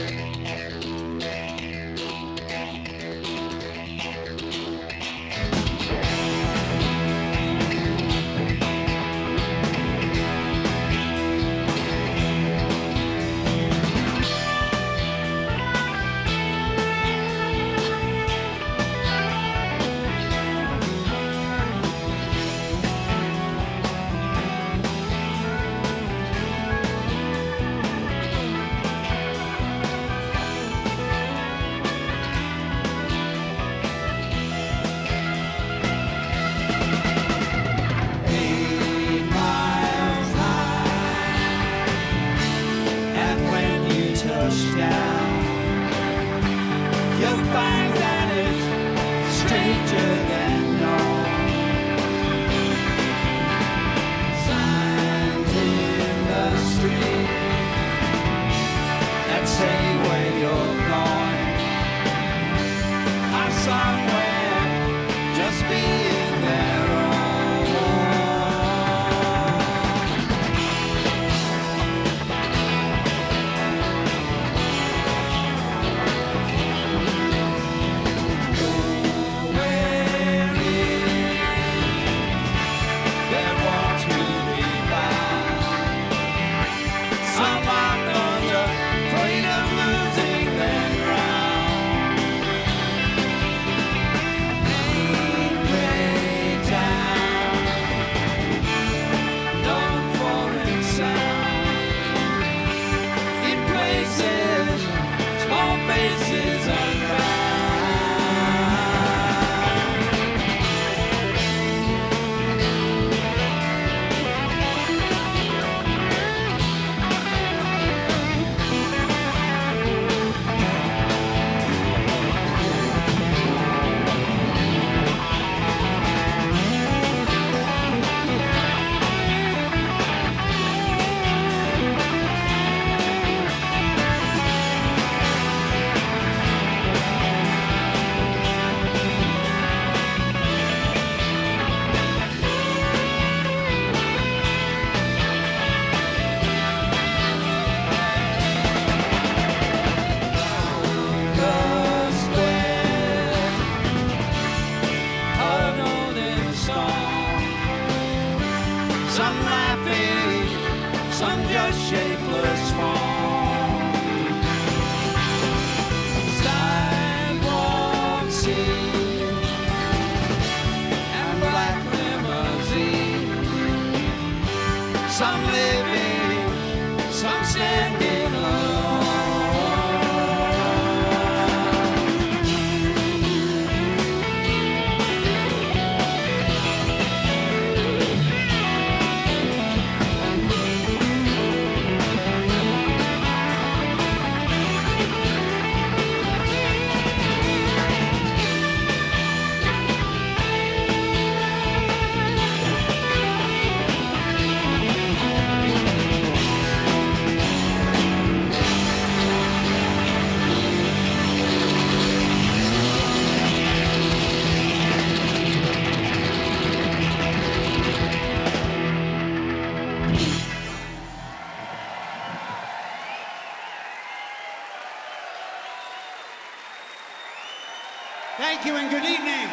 Thank you and good evening.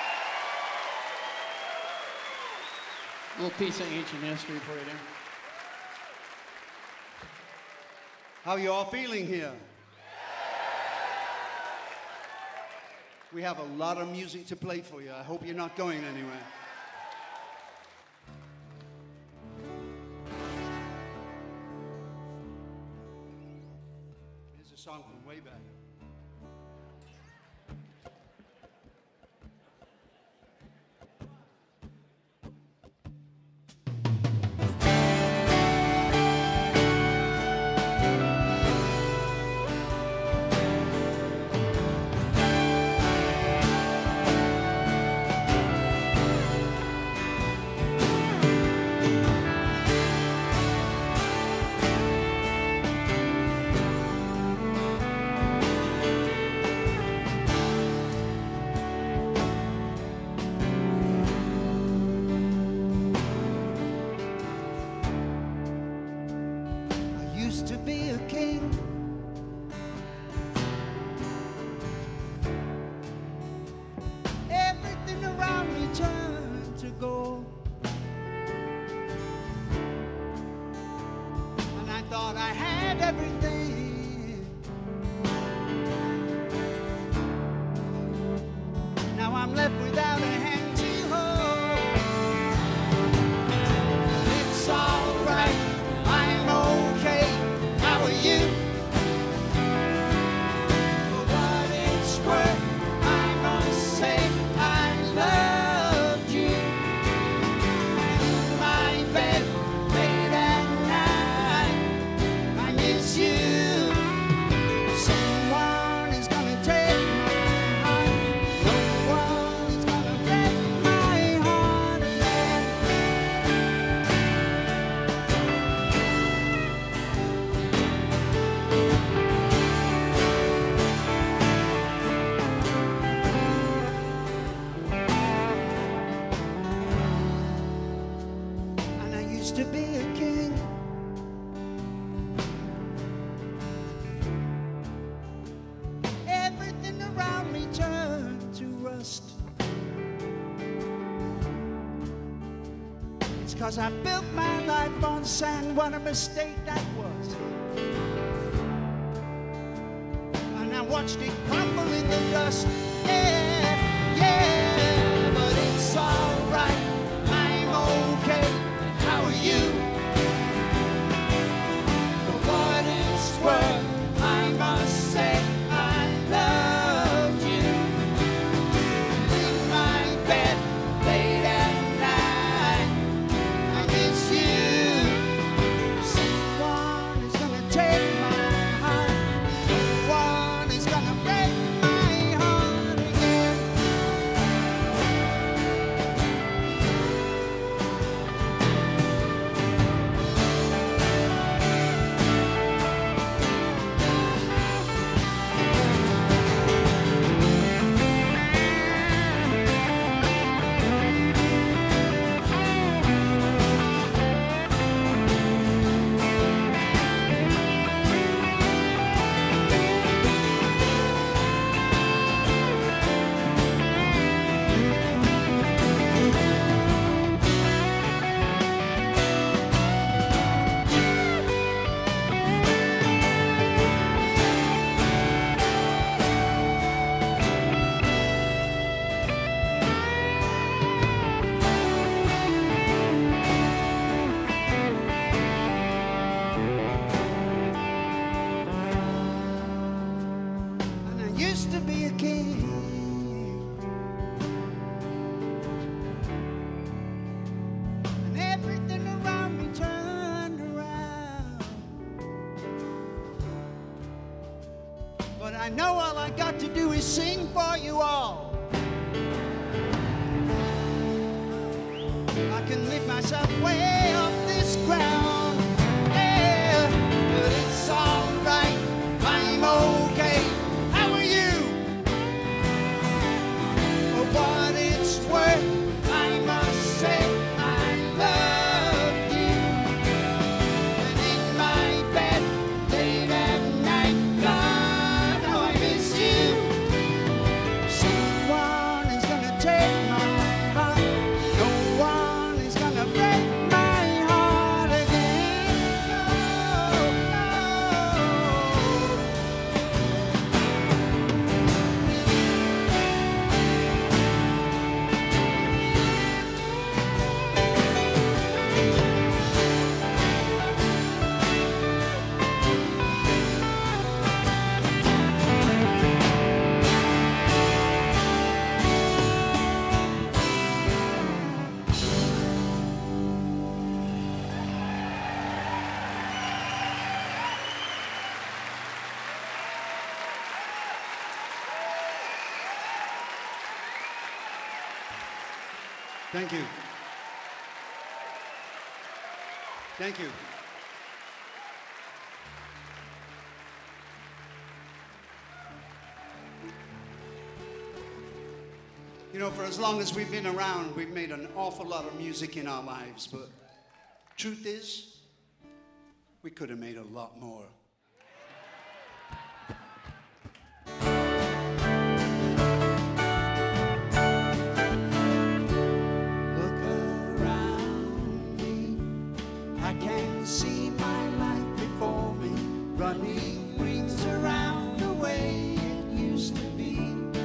A little piece of ancient history for you there. How are you all feeling here? We have a lot of music to play for you. I hope you're not going anywhere. Here's a song from way back. 'cause I built my life on sand. What a mistake that was. And I watched it crumble in the dust. Yeah, yeah, but it's all right. I'm okay. How are you? For what it's worth, I must say I loved you. In my bed late at night, I miss you. Someone is gonna take my heart. Someone is gonna break my heart again. And I used to be a king. And everything around me turned around. But I know all I got to do is sing for you all. I can lift myself way off this ground. Yeah, but it's all right. I'm okay. How are you? For what it's worth, I must say I loved you. And in my bed late at night, God, how I miss you. Someone is gonna take my heart. No one is gonna break my heart again. No, no. Thank you. Thank you. You know, for as long as we've been around, we've made an awful lot of music in our lives, but truth is, we could have made a lot more. Look around me. I can see my life before me, running rings around the way it used to be.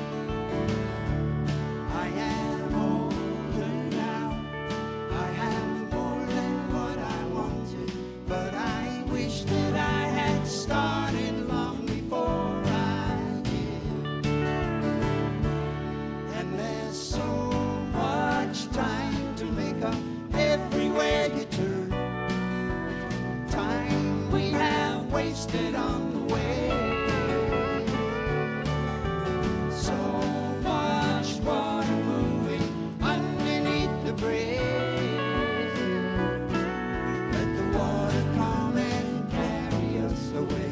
I am older now. I have more than what I wanted, but I wish that I had started long before I did. And there's so much time to make up everywhere you turn. Time we have wasted on the way. So much water moving underneath the bridge. Let the water come and carry us away.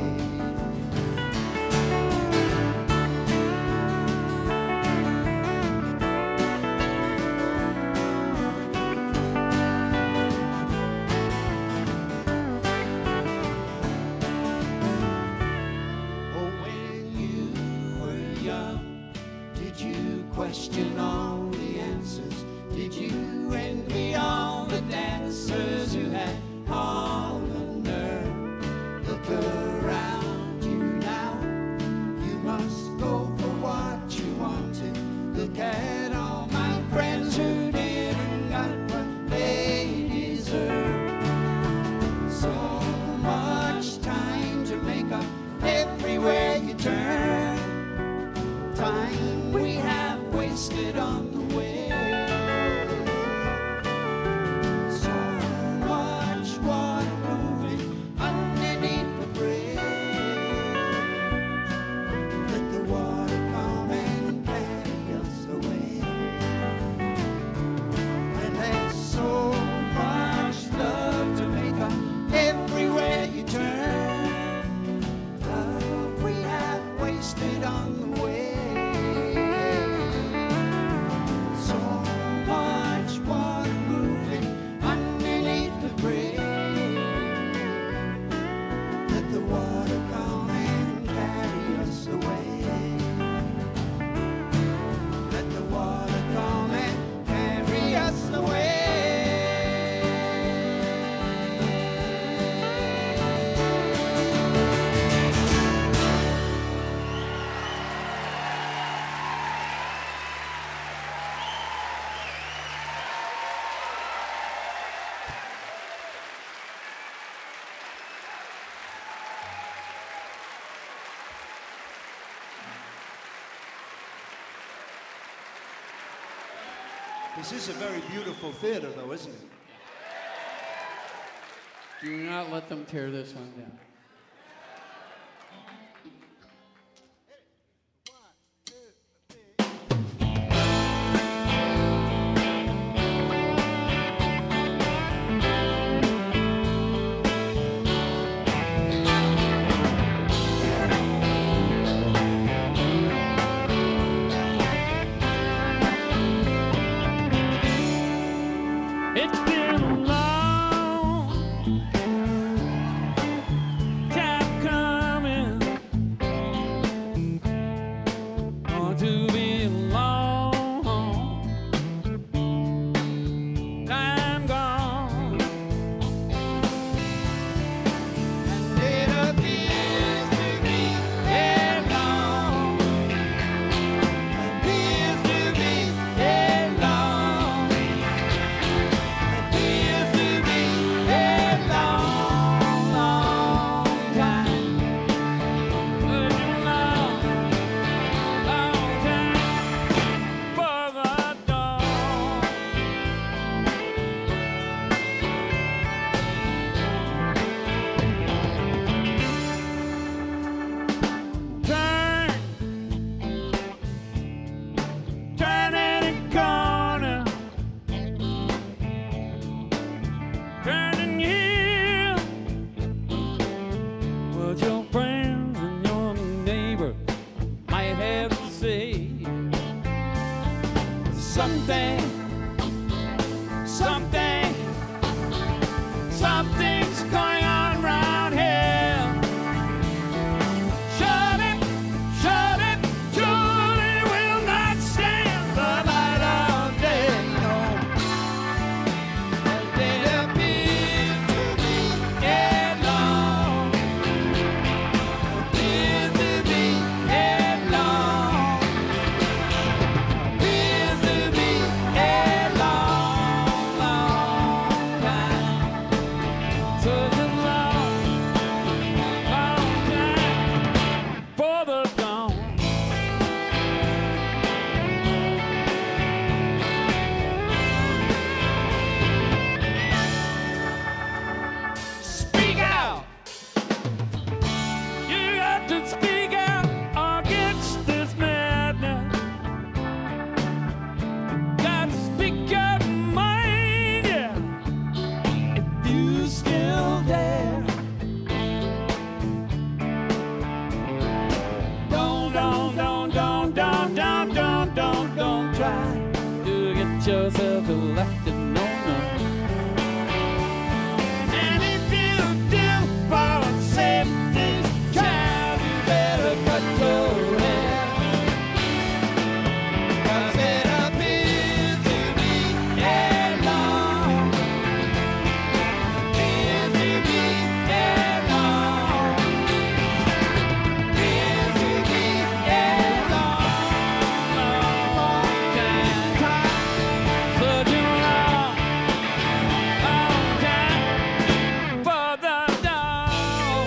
Oh, when you were young, did you question all the answers? Did you envy all the This is a very beautiful theater, though, isn't it? Do not let them tear this one down. It's been a long time coming, going to be a long time gone. And it appears to be headlong. Appears to be headlong. Appears to be headlong, long time. Such a long, long time for the dawn. Turn any corner, turning here. What your friends and your neighbors might have to say. Something's going on round here. Shut it, surely will not stand the light of day. No. And it appears to be headlong. Appears to be headlong. Appears to be headlong, long time. Such a long, long time for the dawn. Speak out! You got to speak out against this madness. Got to speak your mind, yeah. If you still there. Don't try to get yourself elected, no. And if you do for safety's child, you better cut your hair. 'Cause it appears to be headlong. Appears to be headlong. Appears to be headlong, long time. Such a long, long time for the dawn.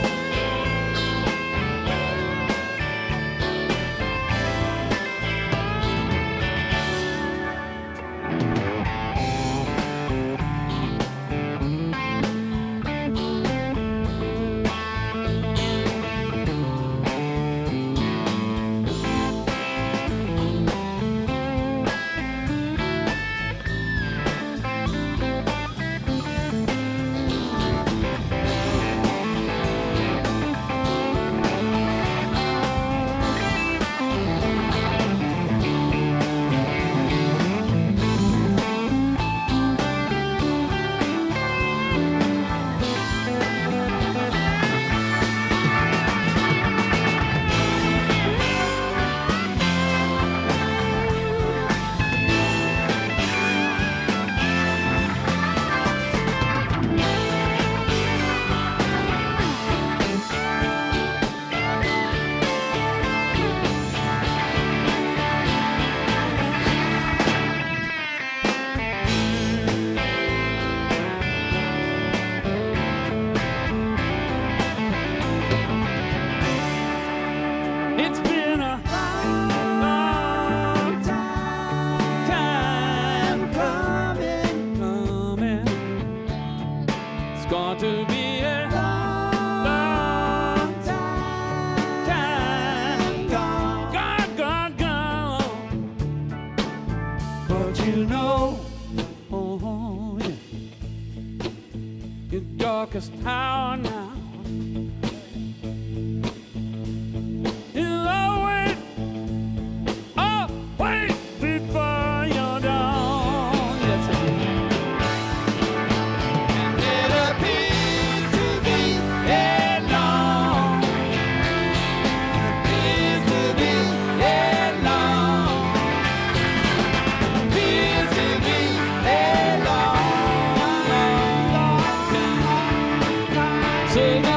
It's been a long time darkest hour now. You'll always, always before you're dawn. Yes, it is. And it appears to be a long, appears to be a long, appears to be a long, long time. So long,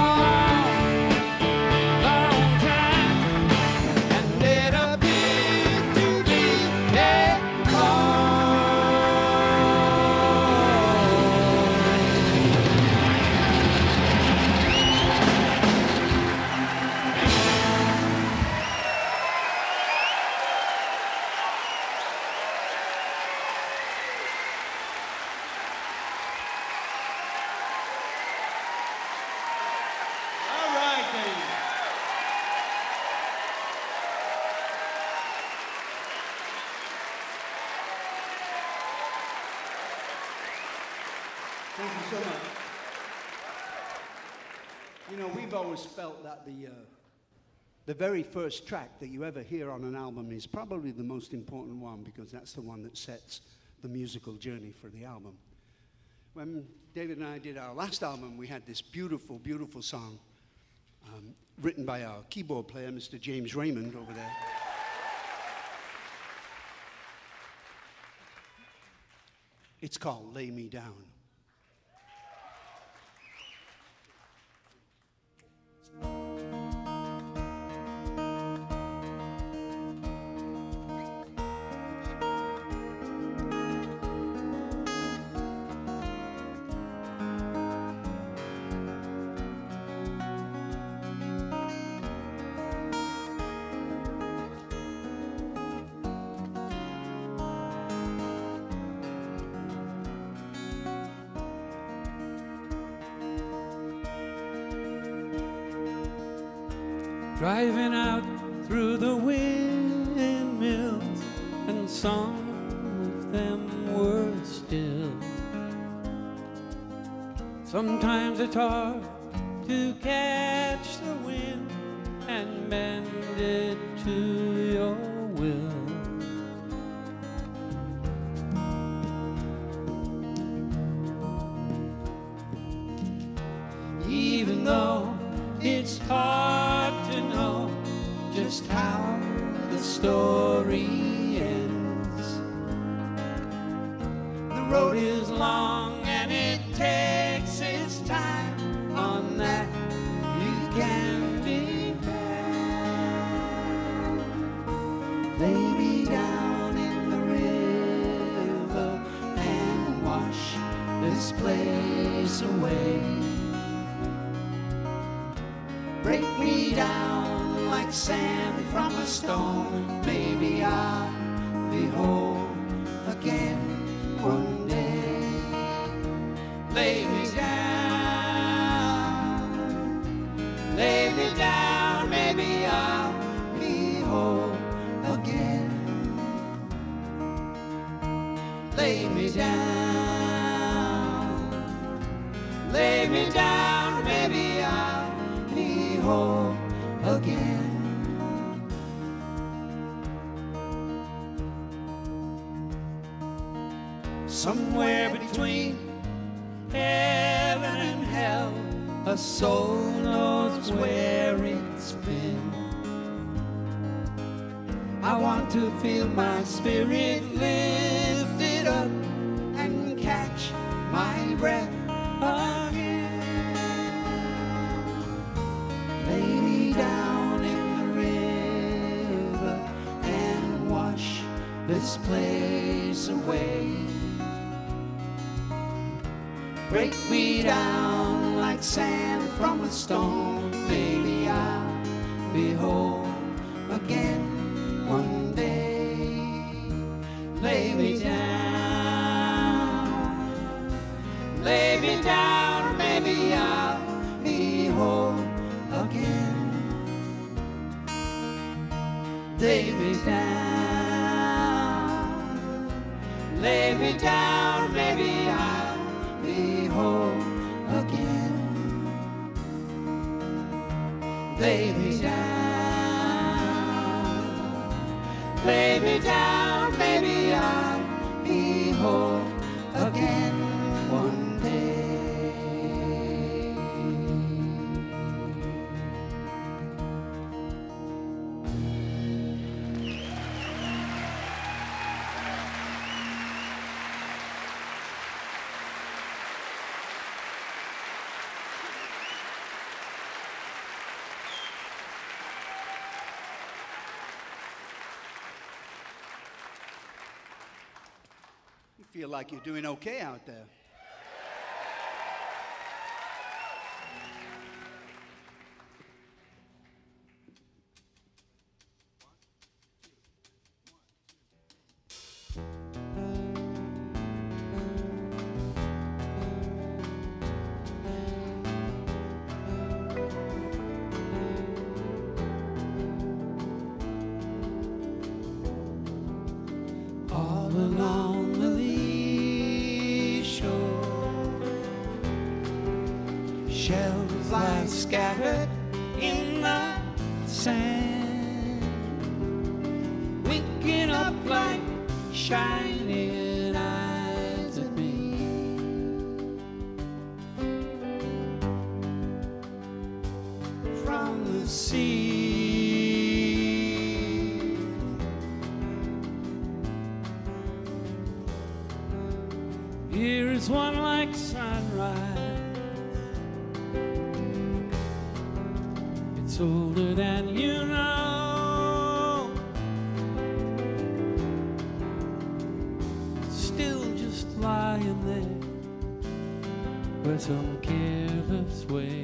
long time. And it appears to be a long. All right, then. Thank you so much. You know, we've always felt that the very first track that you ever hear on an album is probably the most important one because that's the one that sets the musical journey for the album. When David and I did our last album, we had this beautiful, beautiful song written by our keyboard player, Mr. James Raymond, over there. It's called Lay Me Down. Driving out through the windmills, and some of them were still. Sometimes it's hard to catch the wind and bend it to your will. Even though it's hard to know just how the story ends. The road is long and it takes its time. On that you can depend. Lay me down in the river and wash this place away. Break me down like sand from a stone. Maybe I'll be whole again one day. Lay me down, lay me down. Maybe I'll be whole again. Lay me down, lay me down. Maybe I'll be whole again. Somewhere between heaven and hell, a soul knows where it's been. I want to feel my spirit lifted up and catch my breath again. Lay me down in the river and wash this place away. Break me down like sand from a stone. Maybe I'll be whole again one day. Lay me down, lay me down. Maybe I'll be whole again. Lay me down, lay me down. Maybe I'll be whole again. down. Lay me down, maybe I'll be whole again one day. You feel like you're doing okay out there. All along the lee shore, shells lie scattered in the sand, winking up like shining eyes at me. From the sea, here is one like sunrise. It's older than you know, still just lying there with some careless way.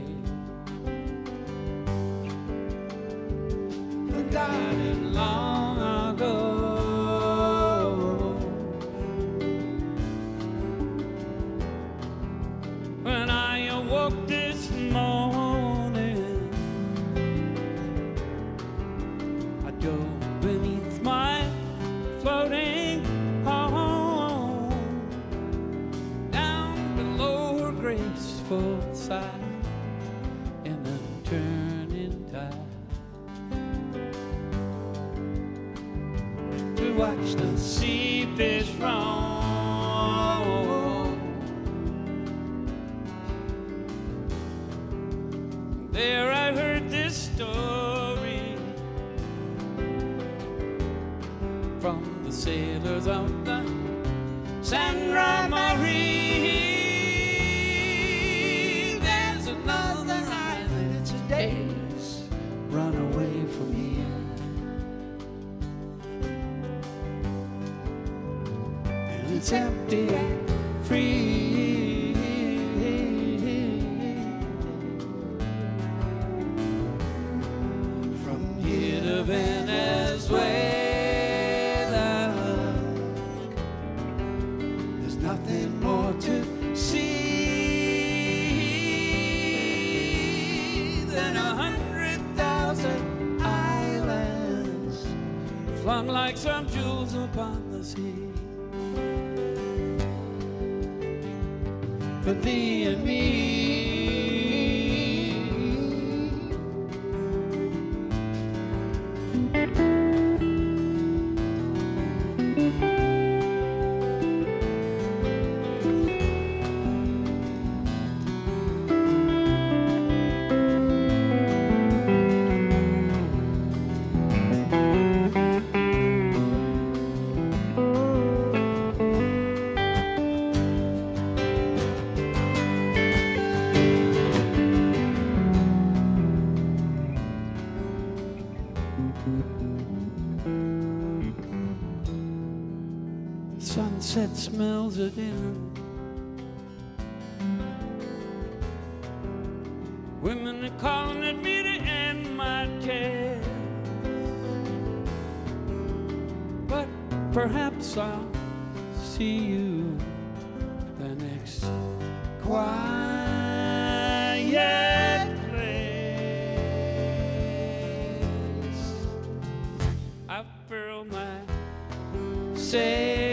Forgotten long ago. When I awoke this morning, I dove beneath my floating home, down below her graceful side in the turning tide, to watch the sea fish roam. There I heard this story from the sailors of the Sandra Marie. There's another island, it's a day's run away from here, and it's empty and free. Venezuela, there's nothing more to see than 100,000 islands flung like some jewels upon the sea, for thee and me. Sunset smells of dinner, women are calling at me to end my care, but perhaps I'll see you the next quiet place. I've furled my sail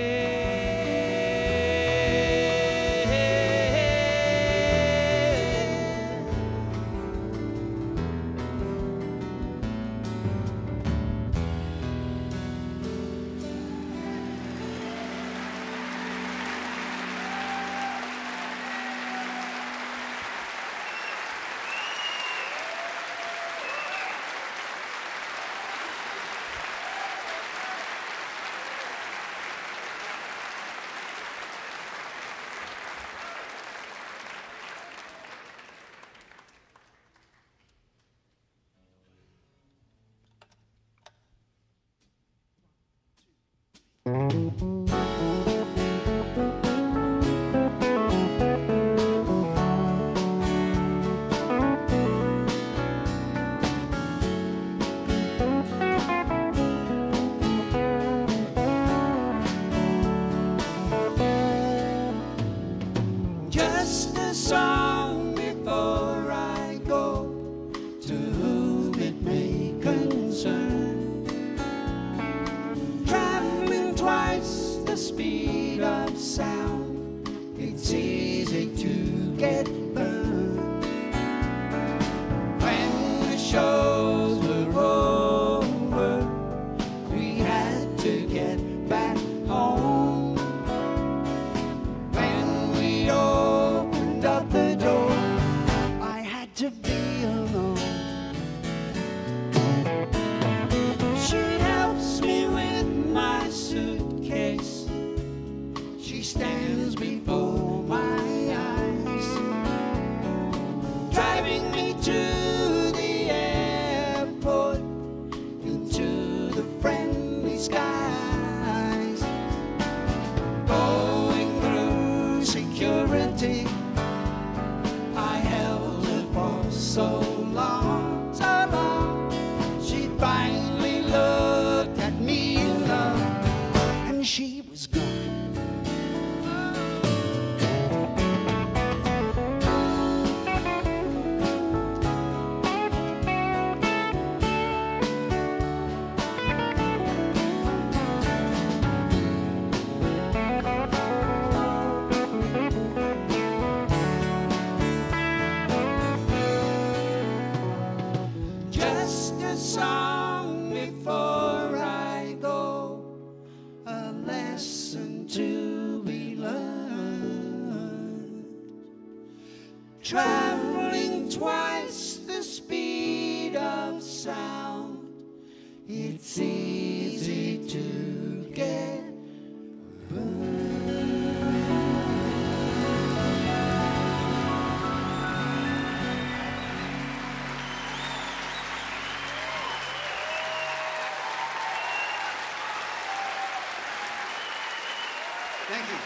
Just a song before I go, to whom it may concern. Traveling twice the speed of sound, it's easy to get burned. When the shows were over, we had to get back home. When we opened up the door, I had to be alone. She helps me with my suitcase. She stands before my eyes, driving me to the airport, into the friendly skies. Going through security, I held her for so long, so long. She finally looked at me in love, and she was gone. Just a song before I go, a lesson to be learned. Traveling twice the speed of sound, it's easy to get burned. Thank you.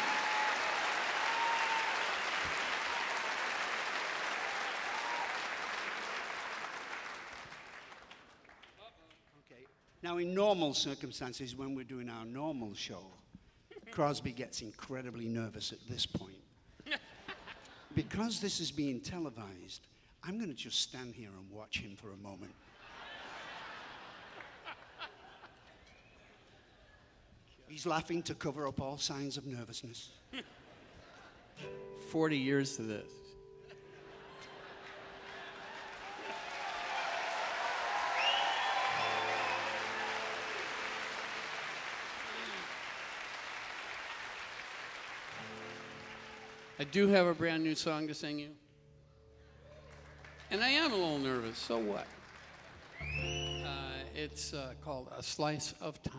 Okay. Now, in normal circumstances, when we're doing our normal show, Crosby gets incredibly nervous at this point. Because this is being televised, I'm going to just stand here and watch him for a moment. He's laughing to cover up all signs of nervousness. 40 years to this. I do have a brand new song to sing you. And I am a little nervous, so what? It's called A Slice of Time.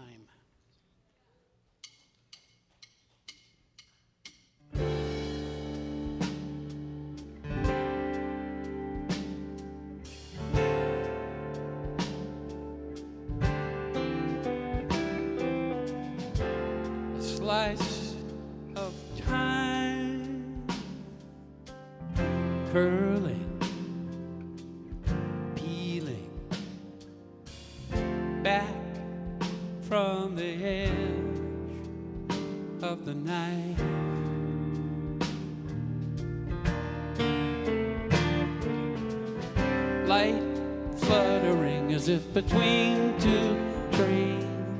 A slice of time, curling, peeling back from the edge of the knife. Light fluttering as if between two trains,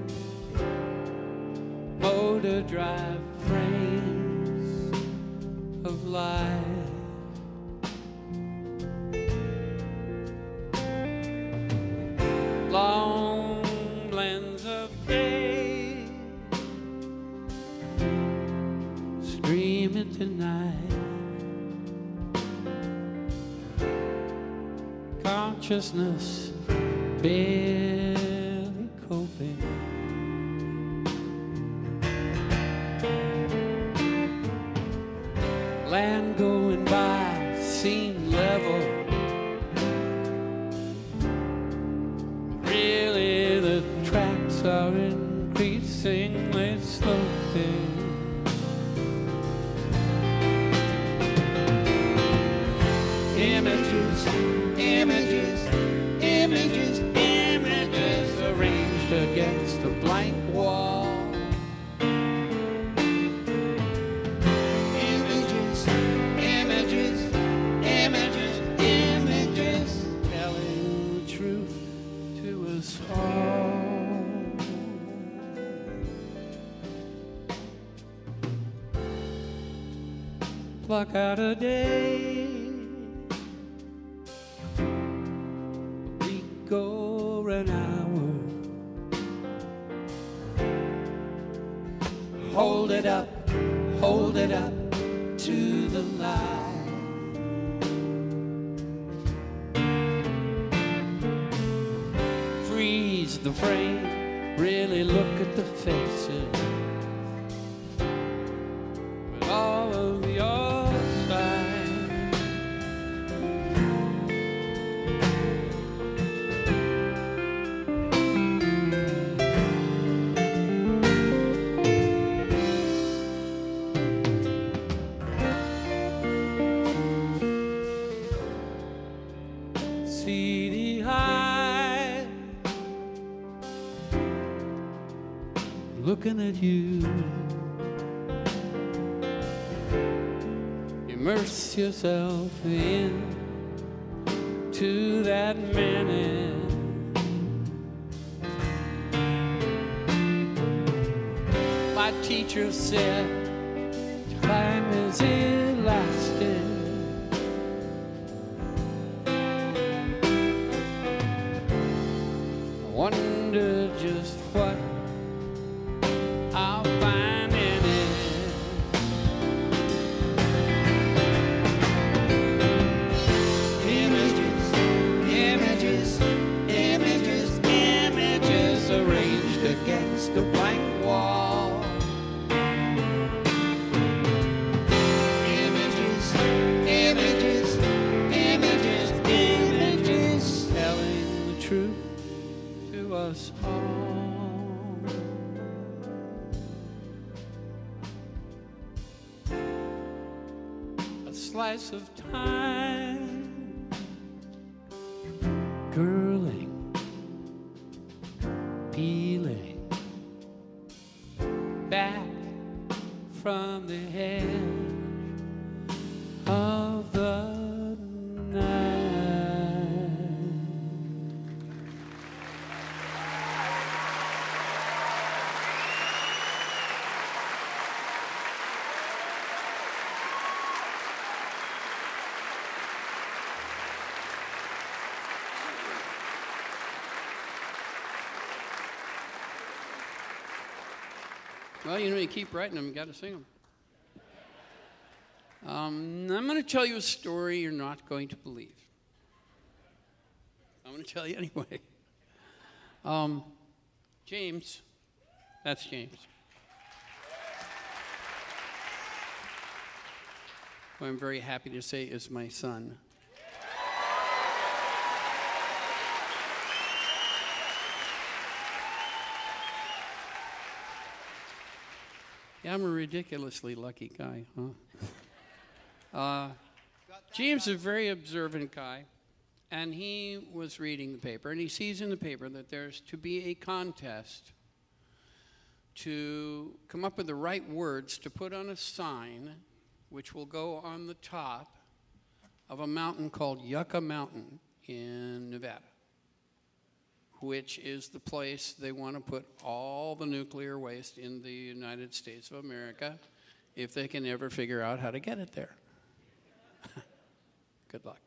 motor drive frames of life. Long blends of day streaming tonight. Consciousness barely coping. Land going by, scene level. Really, the tracks are increasingly slow. us all. Pluck out a day, a week or an hour. Hold it up to the light. Freeze the frame, really look at the faces with all of your sight. CD high, looking at you. Immerse yourself into that minute. My teacher said time is elastic. I wonder just what I'll find in it. Images, images, images, images arranged against a blank wall. Images, images, images, images telling the truth to us all. A slice of time, curling, peeling back from the edge of the night. Well, you know, you keep writing them, you got to sing them. I'm going to tell you a story you're not going to believe. I'm going to tell you anyway. James, that's James. Who I'm very happy to say is my son. Yeah, I'm a ridiculously lucky guy, huh? James is a very observant guy, and he was reading the paper, and he sees in the paper that there's to be a contest to come up with the right words to put on a sign which will go on the top of a mountain called Yucca Mountain in Nevada, which is the place they want to put all the nuclear waste in the United States of America if they can ever figure out how to get it there. Good luck.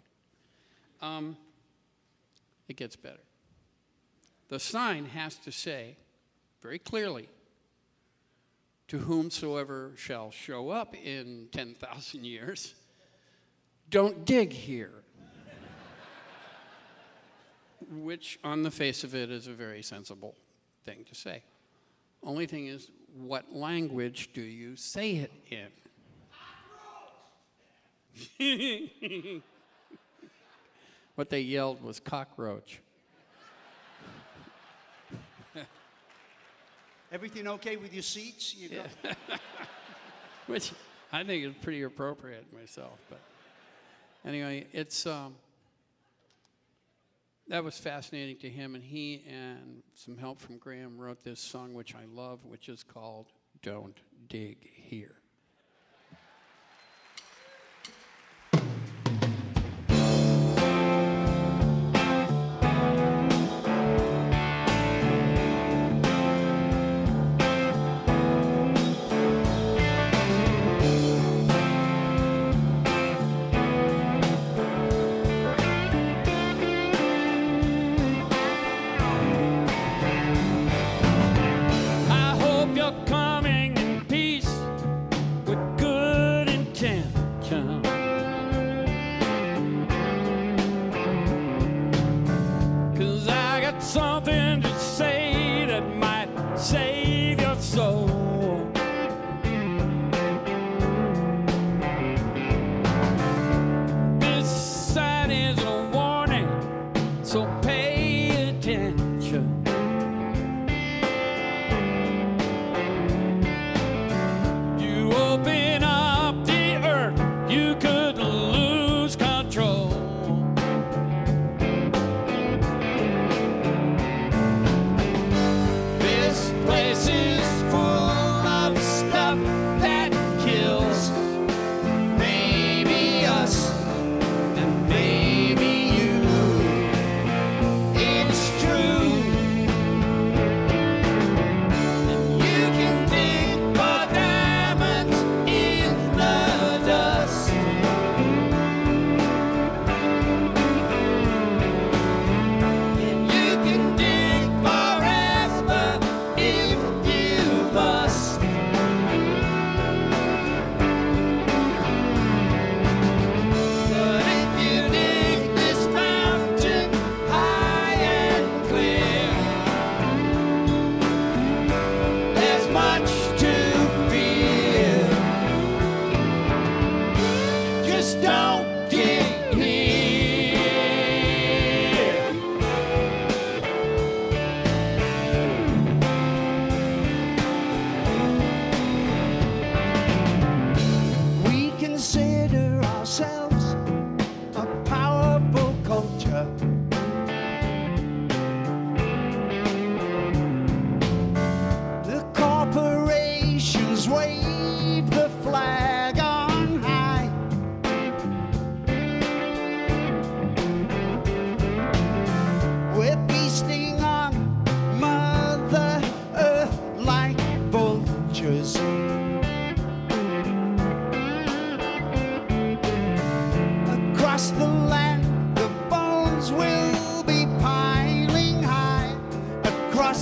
It gets better. The sign has to say very clearly, to whomsoever shall show up in 10,000 years, don't dig here. Which, on the face of it, is a very sensible thing to say. Only thing is, what language do you say it in? What they yelled was cockroach. Everything okay with your seats? You got Which I think is pretty appropriate myself. But anyway, it's... that was fascinating to him, and he and some help from Graham wrote this song, which I love, which is called Don't Dig Here.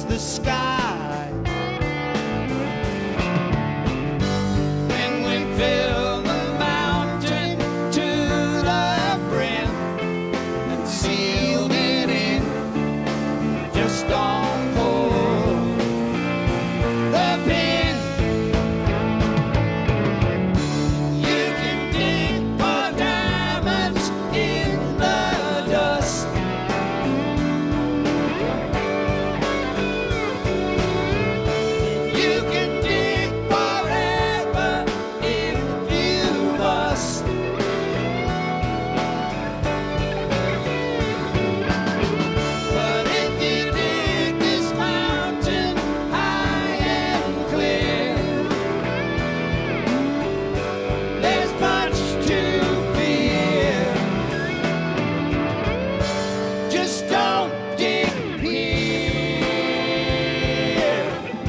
the sky. When we fill the mountain to the brim and sealed it in, just don't pull the pin. You can dig for diamonds in the dust. You can dig forever if you must. But if you dig this mountain high and clear, there's much to fear. Just don't dig here.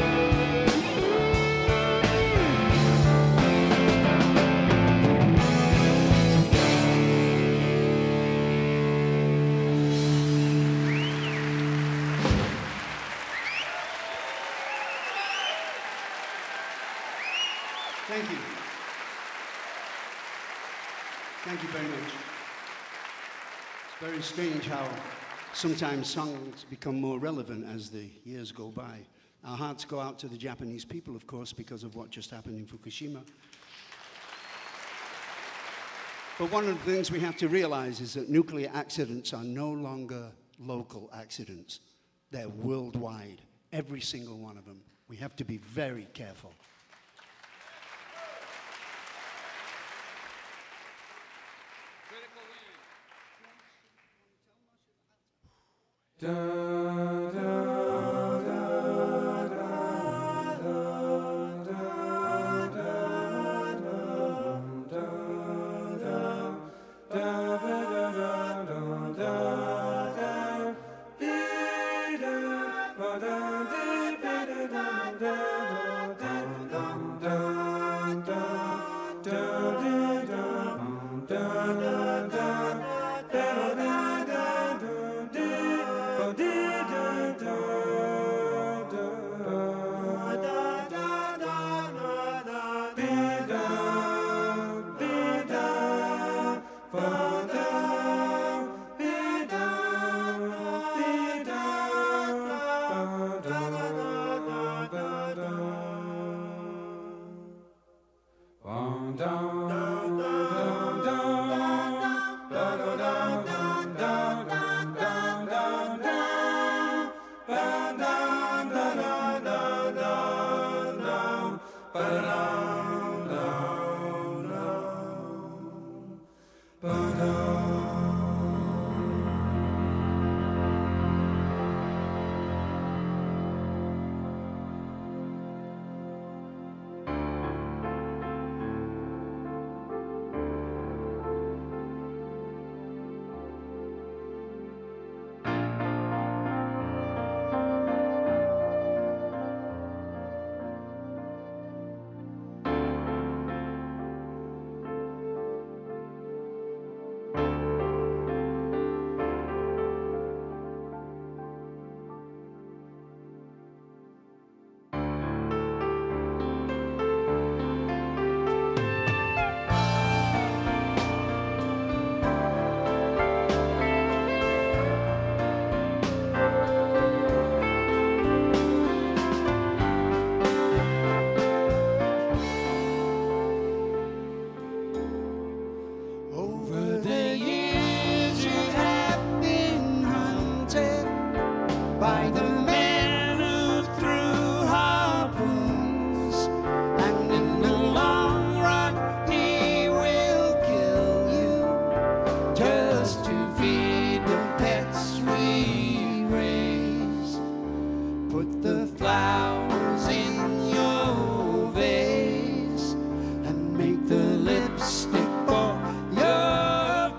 Thank you. Thank you very much. It's very strange how sometimes songs become more relevant as the years go by. Our hearts go out to the Japanese people, of course, because of what just happened in Fukushima. But one of the things we have to realize is that nuclear accidents are no longer local accidents. They're worldwide, every single one of them. We have to be very careful. Over the years you have been hunted by the men who threw harpoons, and in the long run he will kill you just to feed the pets we raise. Put the flowers in your vase and make the lipstick for your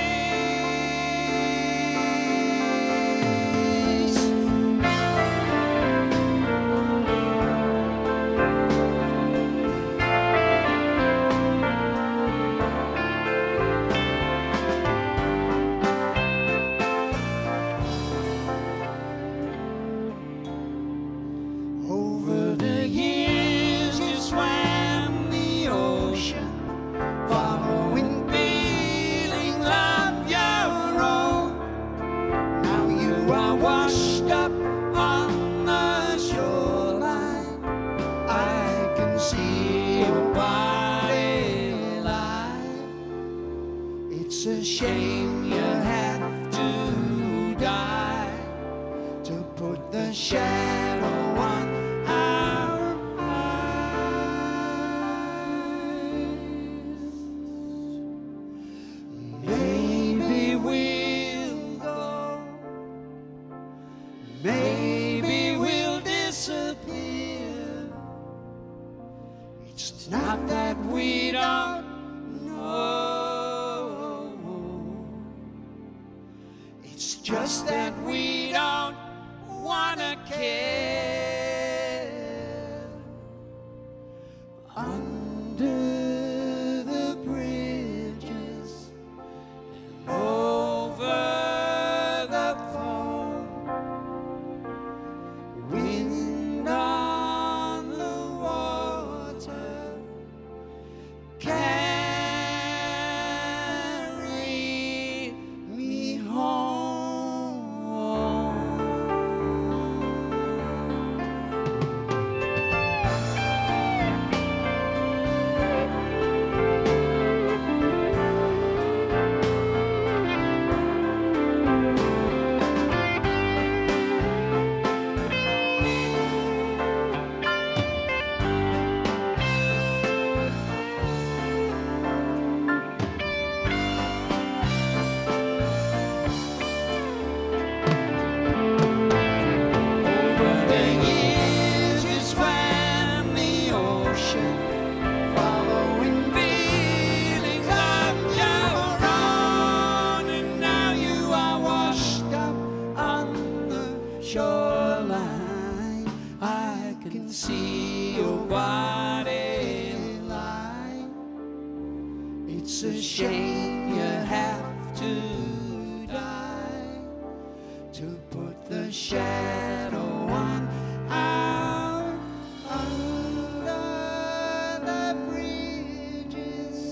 face. shadow on our eyes. Maybe we'll go, maybe we'll disappear. It's not that we don't know, it's just that we don't wanna care. Under the bridges and over the foam, wind on the water, carry me home. Over the years, this family ocean, following feelings of your own, and now you are washed up on the shoreline. I can see your body line. It's a shame you have to die to put the shadow on our under the bridges,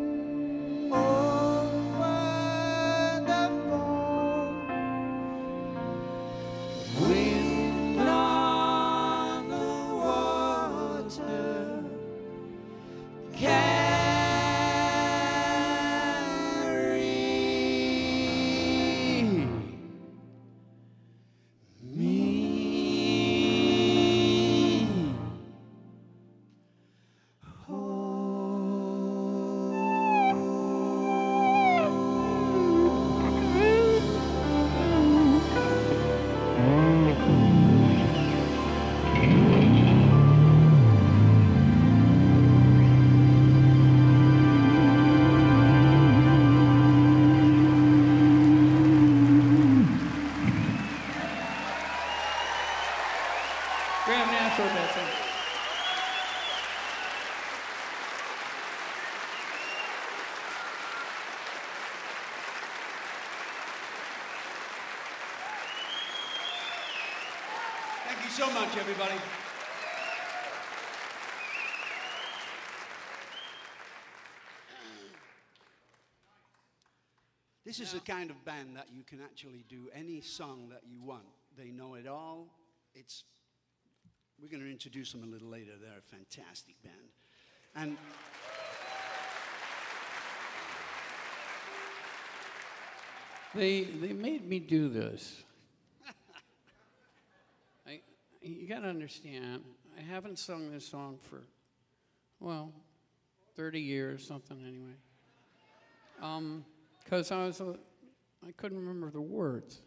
over the foam, wind on the water, carry Graham Nash wrote that song. Thank you so much, everybody. This is the kind of band that you can actually do any song that you want. They know it all. We're going to introduce them a little later. They're a fantastic band. And They made me do this. You got to understand, I haven't sung this song for, well, 30 years, something anyway. Because I couldn't remember the words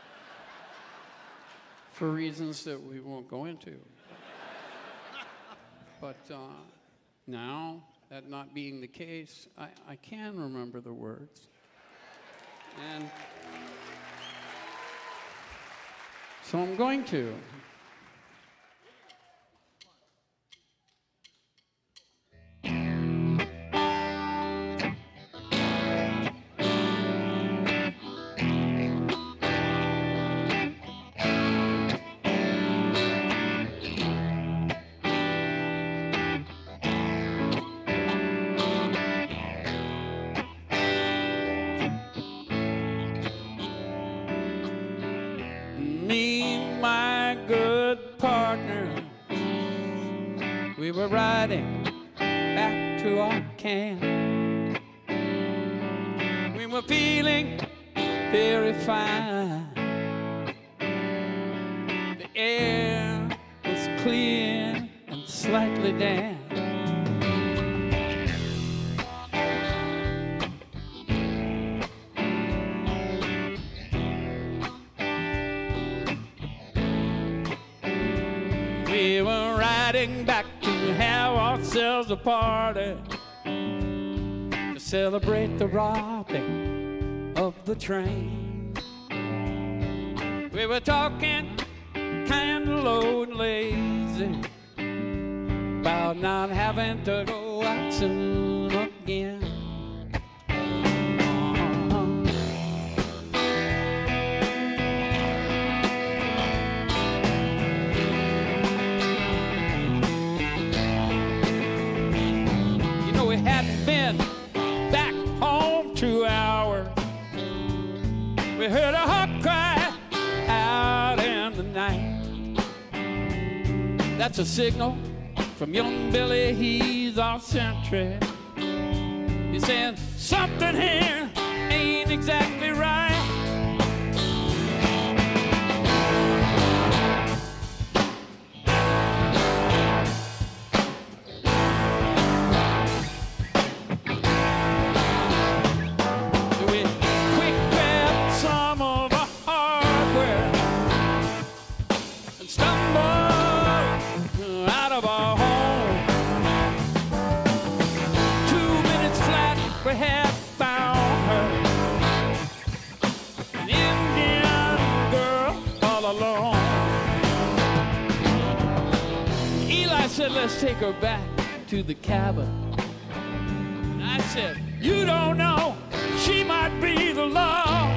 for reasons that we won't go into. But now, that not being the case, I can remember the words. And so I'm going to. We were riding back to our camp. We were feeling very fine. The air was clear and slightly damp. We were riding back to have ourselves a party to celebrate the robbing of the train. We were talking kind of low and lazy about not having to go out soon again. Been back home 2 hours. We heard a hawk cry out in the night. That's a signal from young Billy, he's our sentry. He's saying something here ain't exactly right. We had found her, an Indian girl all alone. Eli said, let's take her back to the cabin. And I said, you don't know, she might be the law.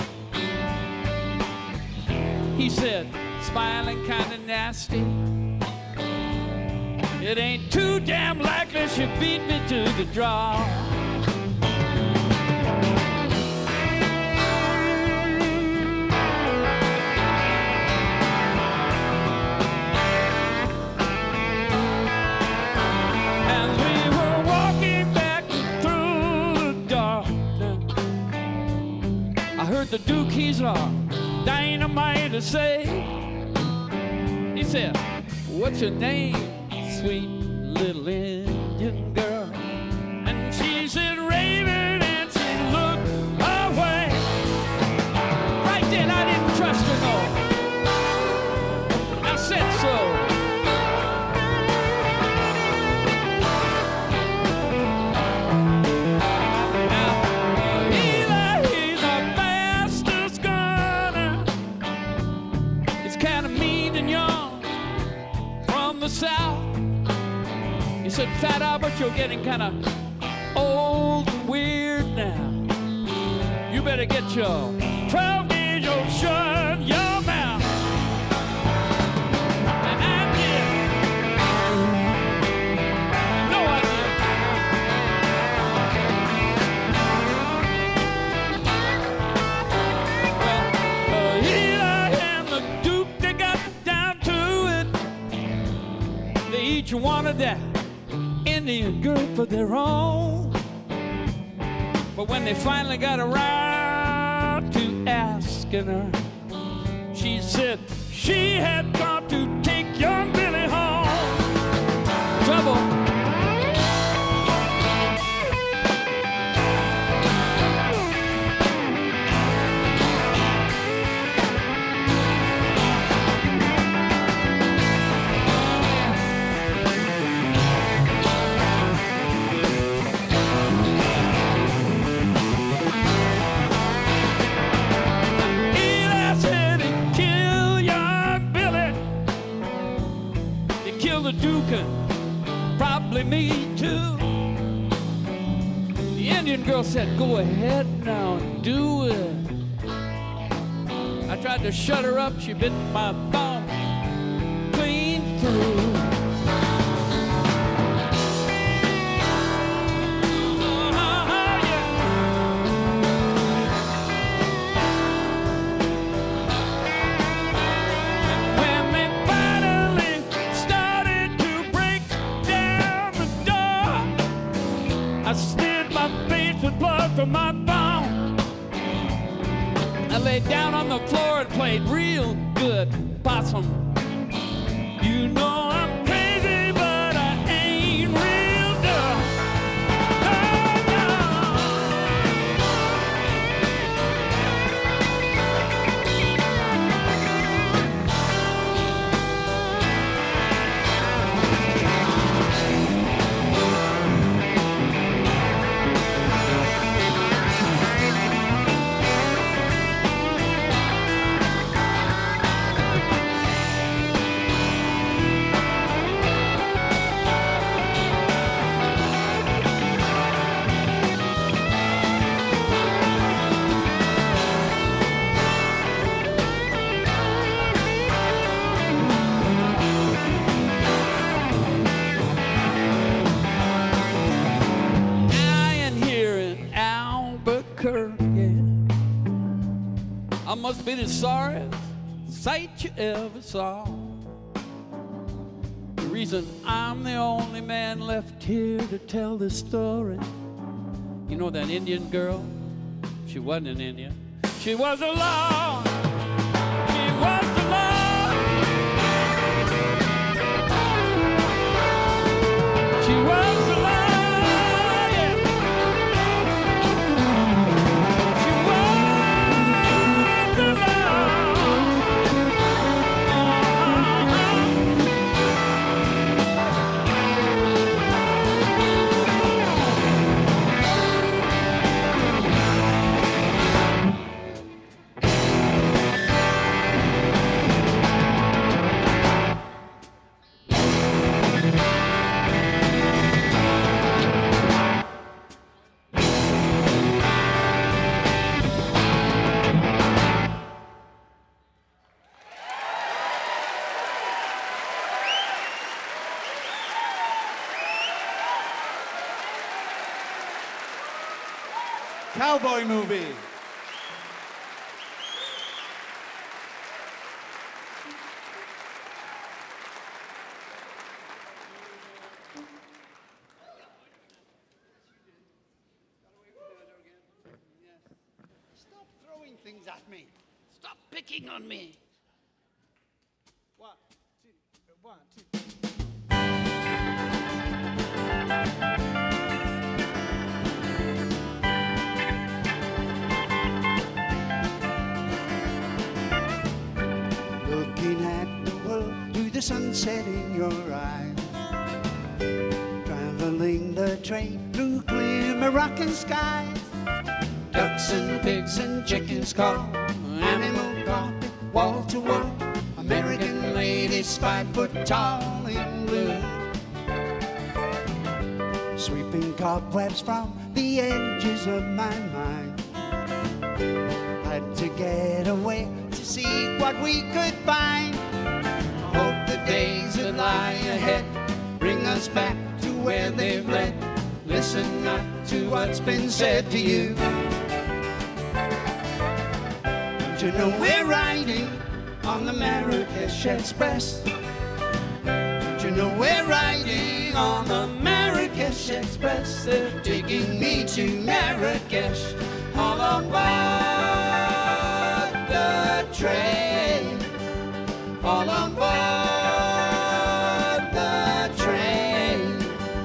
He said, smiling kind of nasty, it ain't too damn likely she beat me to the draw. The Duke, he's our dynamite to say. He said, what's your name, sweet little Indian girl? And she said, Raven, and she looked away. Right then, I didn't trust her, no. I said so. South. He said, Fat Albert, you're getting kind of old and weird now. You better get your 12-gauge old shut your mouth. And I did. No, I did. Well, Eli and the Duke, they got down to it. They each wanted that Indian girl for their own. But when they finally got around to asking her, she said she had gone to take young Billy home. Trouble. The Duke and probably me too. The Indian girl said, go ahead now and do it. I tried to shut her up, she bit my thumb clean through. From my bone, I laid down on the floor and played real good possum. You know I'm crazy, but I ain't real dumb. I must be the sorriest sight you ever saw. The reason I'm the only man left here to tell this story. You know that Indian girl? She wasn't an Indian. She was the law. She was the law. She was the law. Cowboy movie. Stop throwing things at me. Stop picking on me. 1, 2, 1, 2. Looking at the world through the sunset in your eyes. Traveling the train through clear Moroccan skies. Ducks and pigs and chickens call. Animal carpet, wall to wall. American ladies 5 foot tall in blue. Sweeping cobwebs from the edges of my mind. Had to get away to see what we could find. Hope the days that lie ahead bring us back to where they've led. Listen not to what's been said to you. Don't you know we're riding on the Marrakesh Express? Don't you know we're riding on the Marrakesh Express? They're taking me to Marrakesh. All on board the train. All on board the train.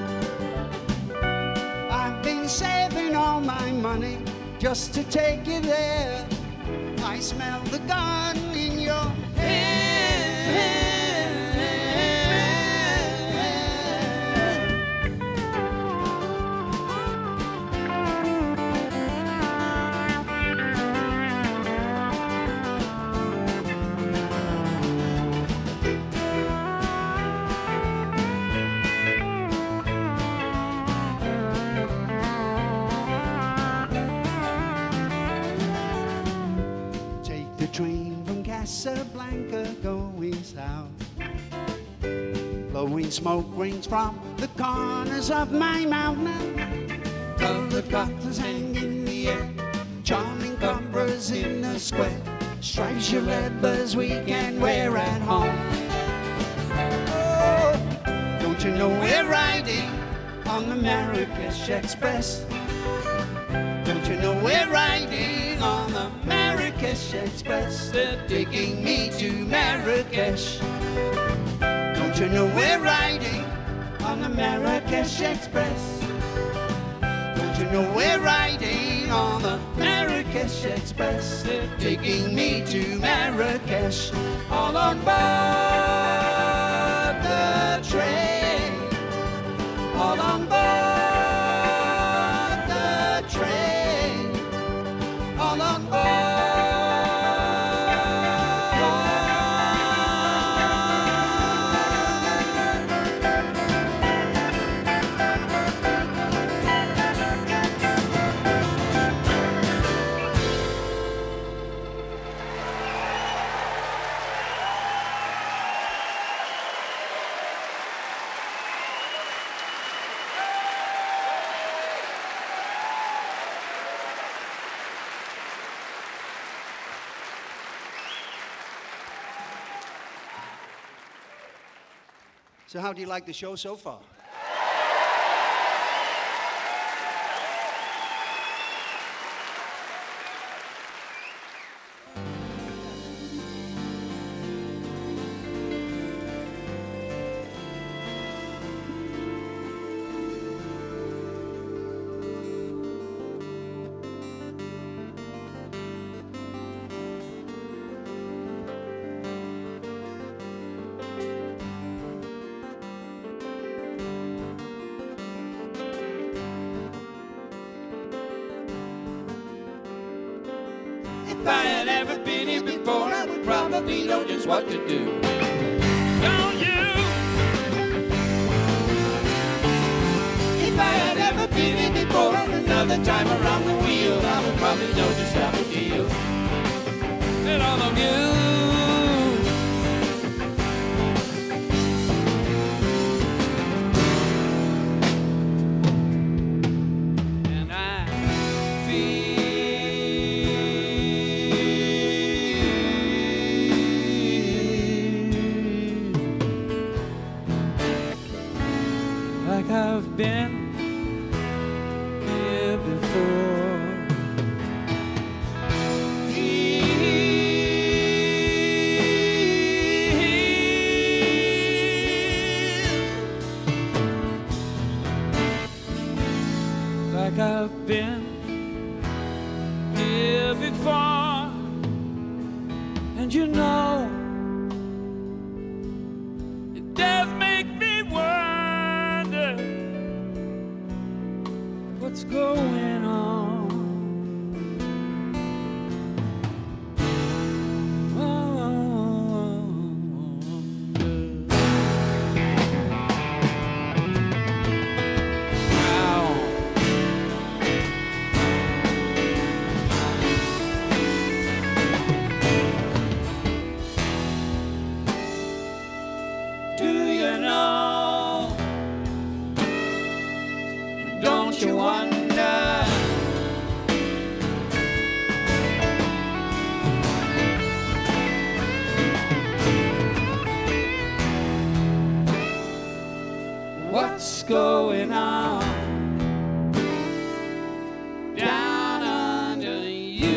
I've been saving all my money just to take you there. I smell the gun in your hand. Train from Casablanca going south. Blowing smoke rings from the corners of my mouth now. Colored cocktails hang in the air. Charming cobras in the square. Stripes your leathers we can wear at home. Oh, don't you know we're riding on the Marrakesh Express? Don't you know we're riding on the Marrakesh Express? They're taking me to Marrakesh. you know we're riding on the Marrakesh Express? Don't you know we're riding on the Marrakesh Express? They're taking me to Marrakesh, all on board the train, all on board the train, all on board. So how do you like the show so far? If I had ever been here before, I would probably know just what to do. Don't you? If I had ever been here before, another time around the wheel, I would probably know just how to deal. And all of you. And I feel like I've been here before. Like I've been here before. And you know, it does make me wonder what's going on. Do you know? Don't you wonder? What's going on down under you?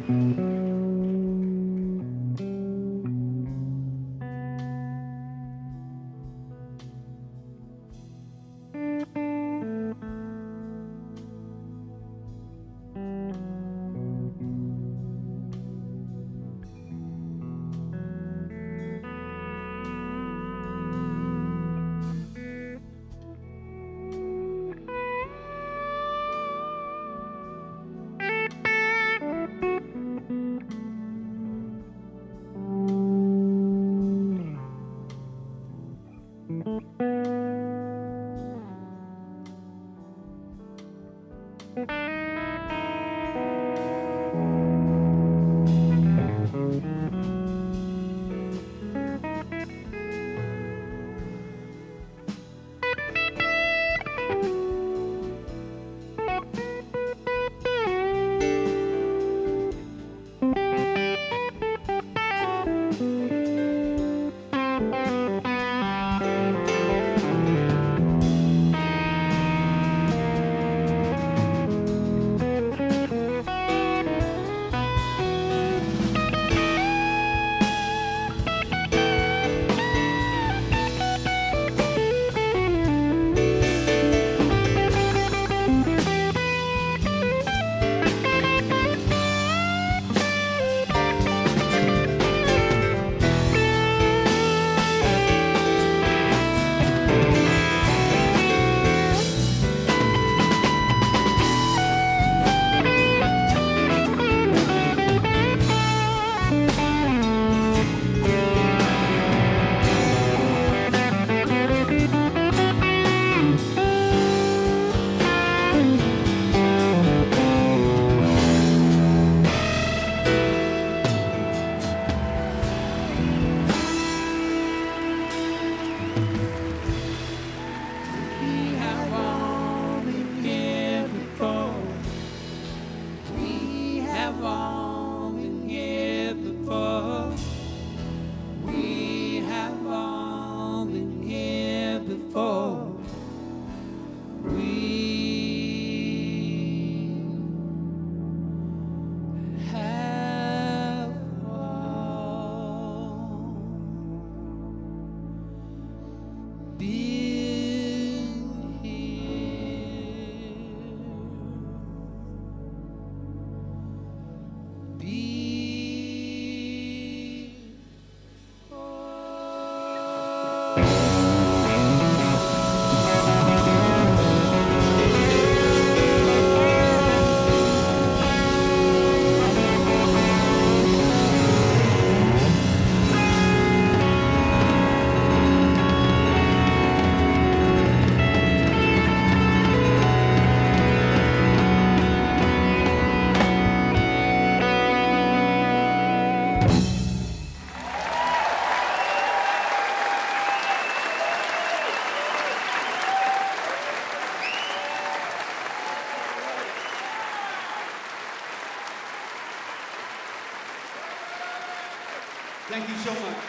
Thank you so much.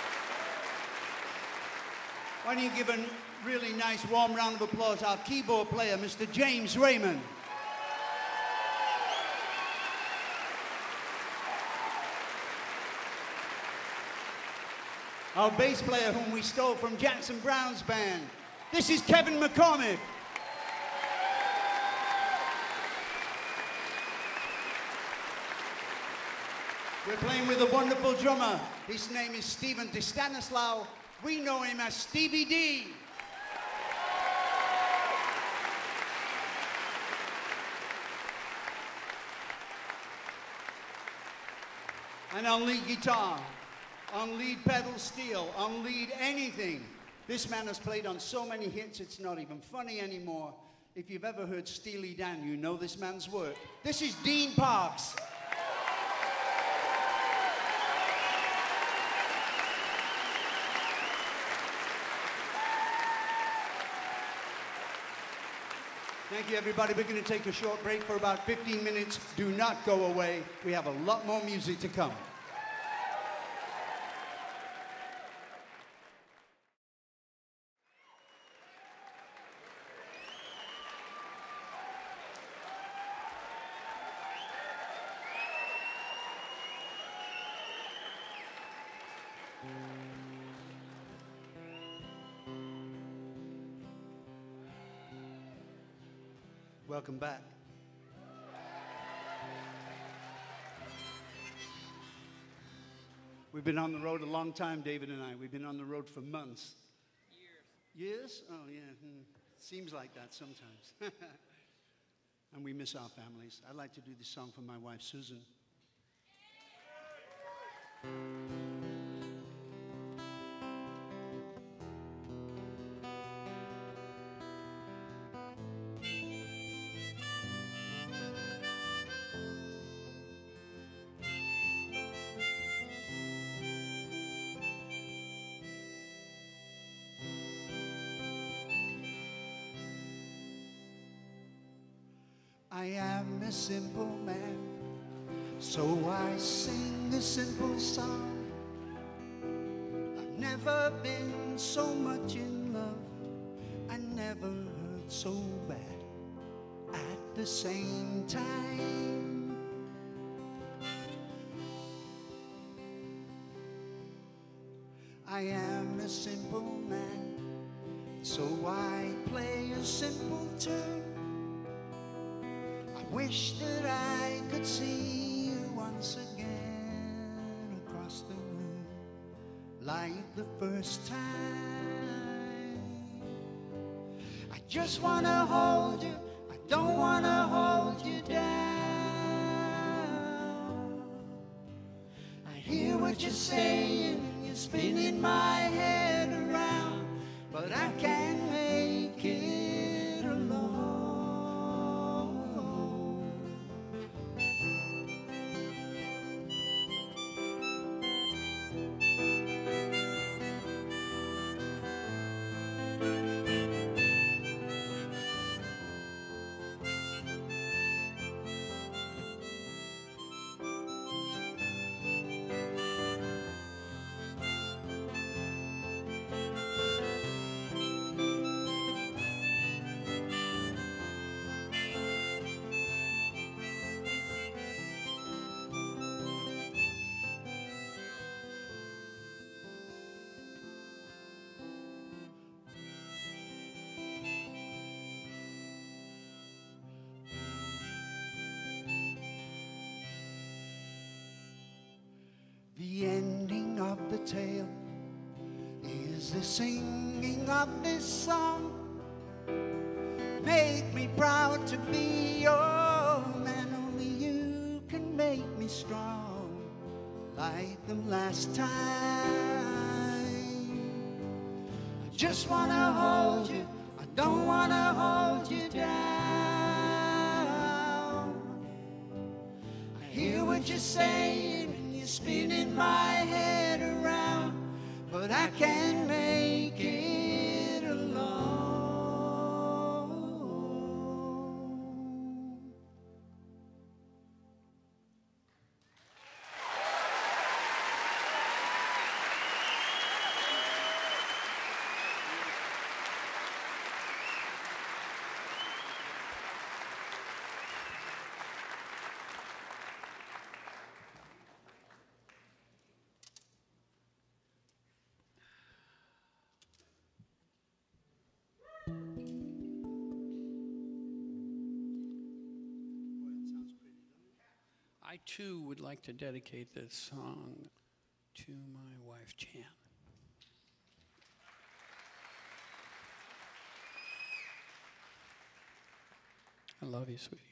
Why don't you give a really nice warm round of applause to our keyboard player, Mr. James Raymond. Our bass player, whom we stole from Jackson Browne's band. This is Kevin McCormick. We're playing with a wonderful drummer. His name is Stephen DeStanislaw. We know him as Stevie D. And on lead guitar, on lead pedal steel, on lead anything. This man has played on so many hits, it's not even funny anymore. If you've ever heard Steely Dan, you know this man's work. This is Dean Parks. Thank you, everybody. We're going to take a short break for about 15 minutes. Do not go away. We have a lot more music to come. Welcome back. We've been on the road a long time, David and I. We've been on the road for months. Years? Oh, yeah. Seems like that sometimes. And we miss our families. I'd like to do this song for my wife, Susan. I am a simple man, so I sing a simple song. I've never been so much in love, I never hurt so bad at the same time. I am a simple man, so I play a simple tune. Wish that I could see you once again across the room like the first time. I just want to hold you, I don't want to hold you down. I hear what you're saying and you're spinning my head around, but I can't make it alone. The ending of the tale is the singing of this song. Make me proud to be your man. Only you can make me strong like the last time. I just want to hold you, I don't want to hold you down. I hear what you're saying, you're spinning my head around, but I can't make it alone. I too would like to dedicate this song to my wife, Jan. I love you, sweetie.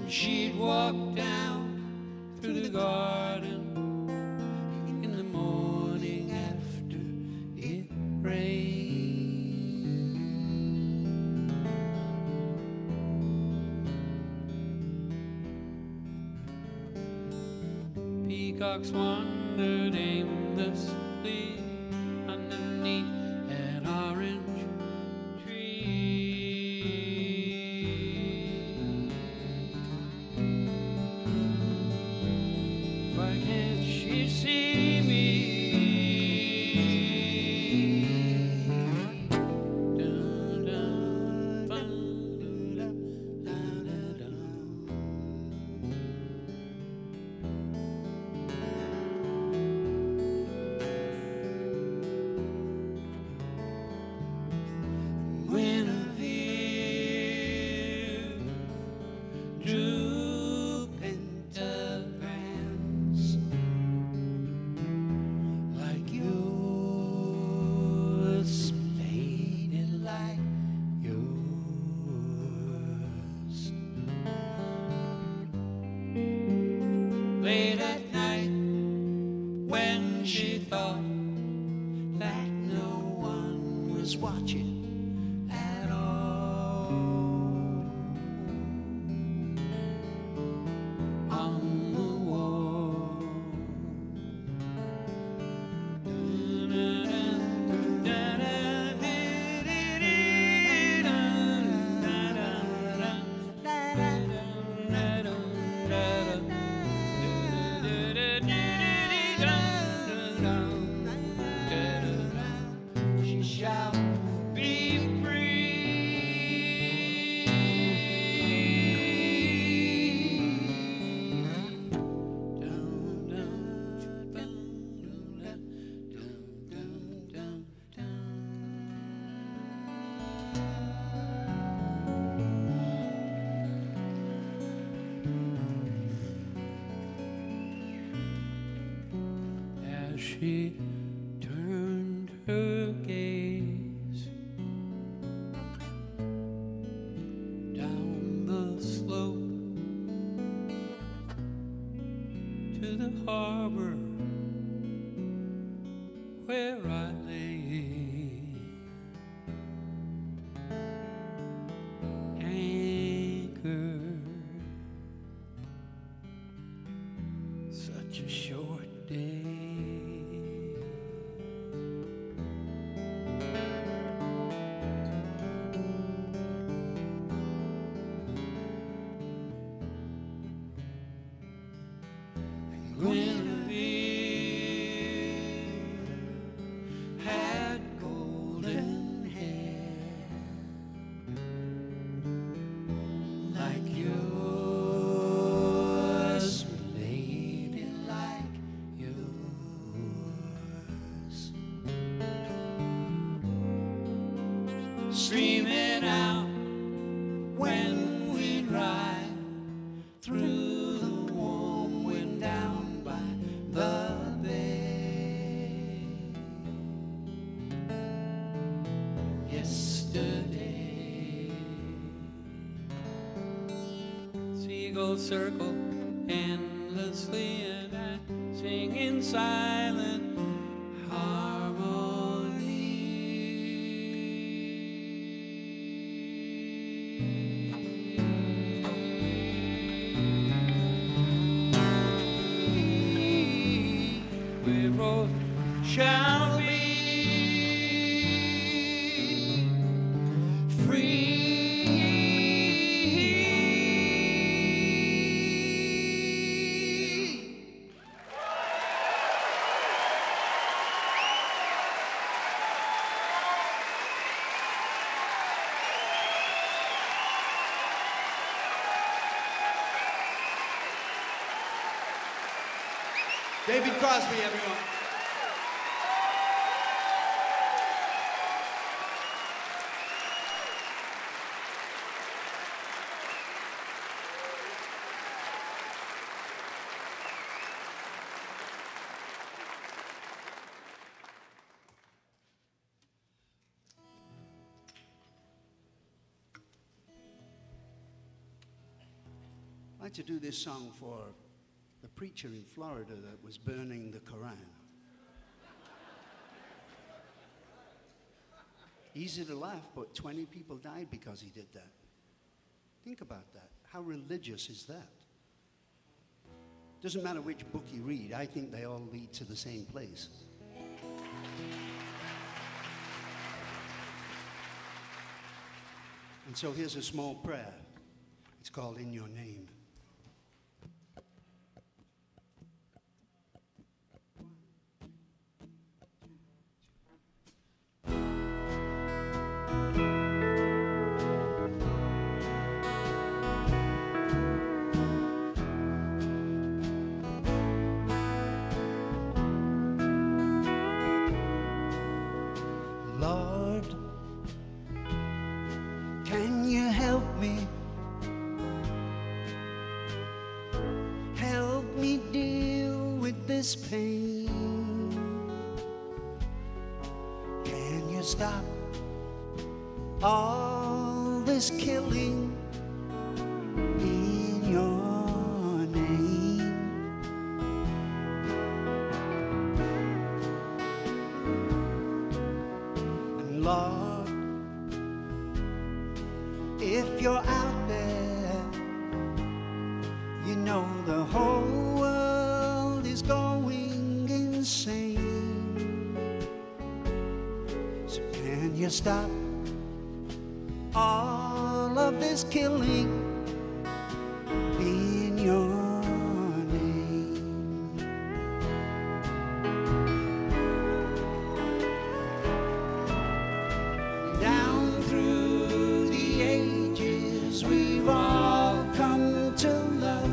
she'd walk down through the garden in the morning after it rained. Peacocks wandered aimlessly underneath an orange tree. Why can't she see me? Dun, dun, dun, dun, dun, dun, dun. Guinevere drew pentagrams like yours, made it like yours. Late at night, when she thought that no one was watching at all, on the wall. She shall be free. Dun, dun, dun, dun, dun, dun, dun. As she turned her gaze down the slope to the harbor where I lay anchored. Such a short day. Guinevere had golden hair like yours, made it like yours. Streaming out when we ride through the warm wind down by the bay. Yesterday, seagulls circle endlessly, and I sing in silent harmony. We both shall be free. David Crosby, everyone. like to do this song for the preacher in Florida that was burning the Quran. Easy to laugh, but 20 people died because he did that. Think about that. How religious is that? Doesn't matter which book you read, I think they all lead to the same place. And so here's a small prayer. It's called In Your Name. Lord, can you help me? Help me deal with this pain. Can you stop all this killing in your name? And Lord, if you're out there, you know the whole world is going insane. So can you stop all of this killing in your name? Down through the ages, we've all come to love.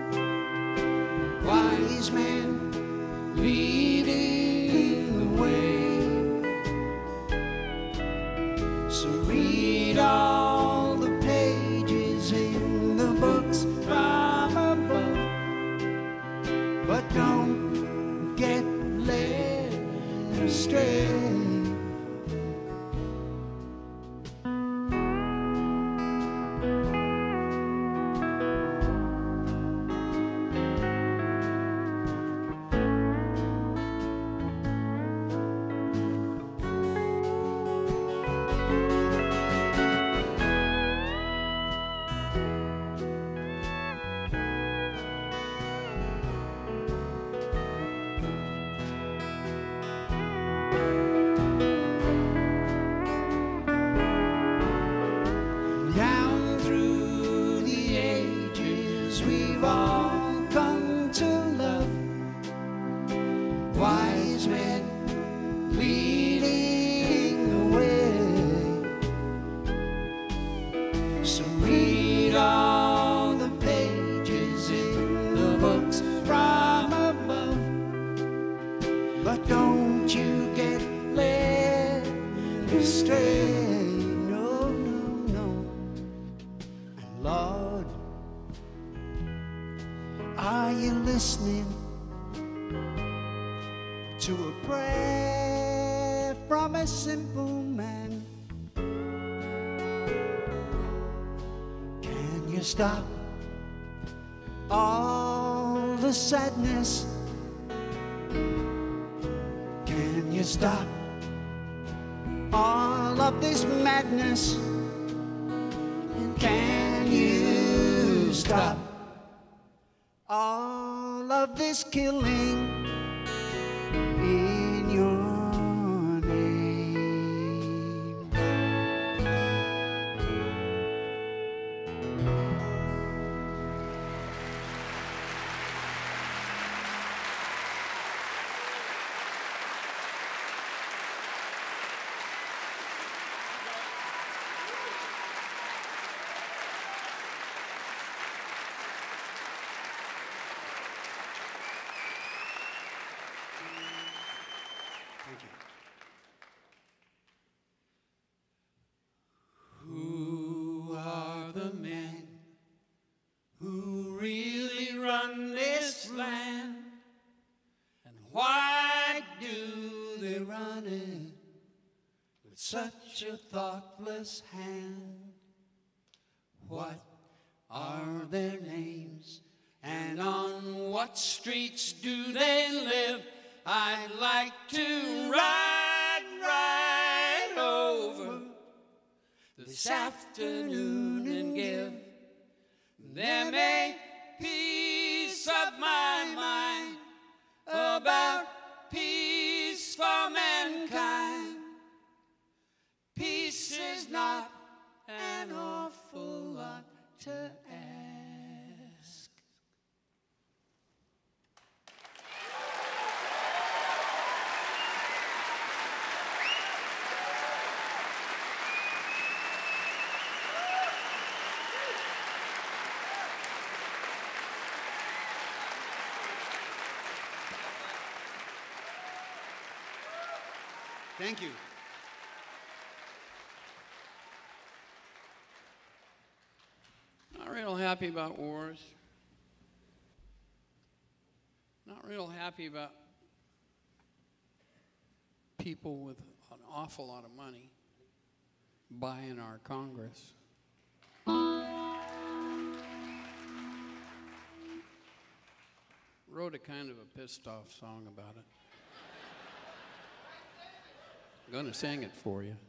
Wise men leading the way. So read all the pages in the books from above, but don't get led astray. Down through the ages, we've all come to love. Wise men leading the way. So read all the pages in the books from above, but don't you get led astray. No, no, no. And Lord, are you listening to a prayer from a simple man? Can you stop all the sadness? Can you stop all of this madness? And can you stop all of this killing in your name? Thank you. Who are the men who really run this land? And why do they run it with such a thoughtless hand? What are their names? what streets do they live? I'd like to ride over this afternoon and give them a piece of my mind about peace for mankind. Peace is not an awful lot to ask. Thank you. Not real happy about wars. Not real happy about people with an awful lot of money buying our Congress. Wrote a kind of a pissed off song about it. I'm going to sing it for you.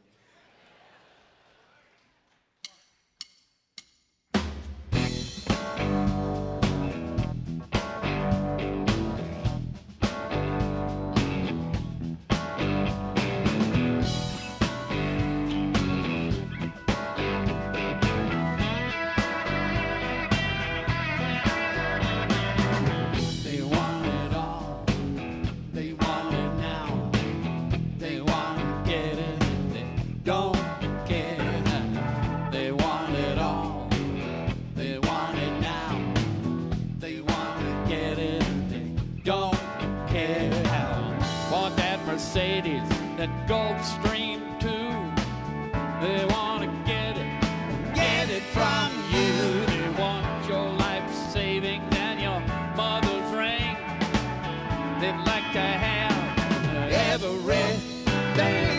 Mercedes, that Gulfstream too. They want to get it from you. They want your life savings and your mother's ring. They'd like to have everything.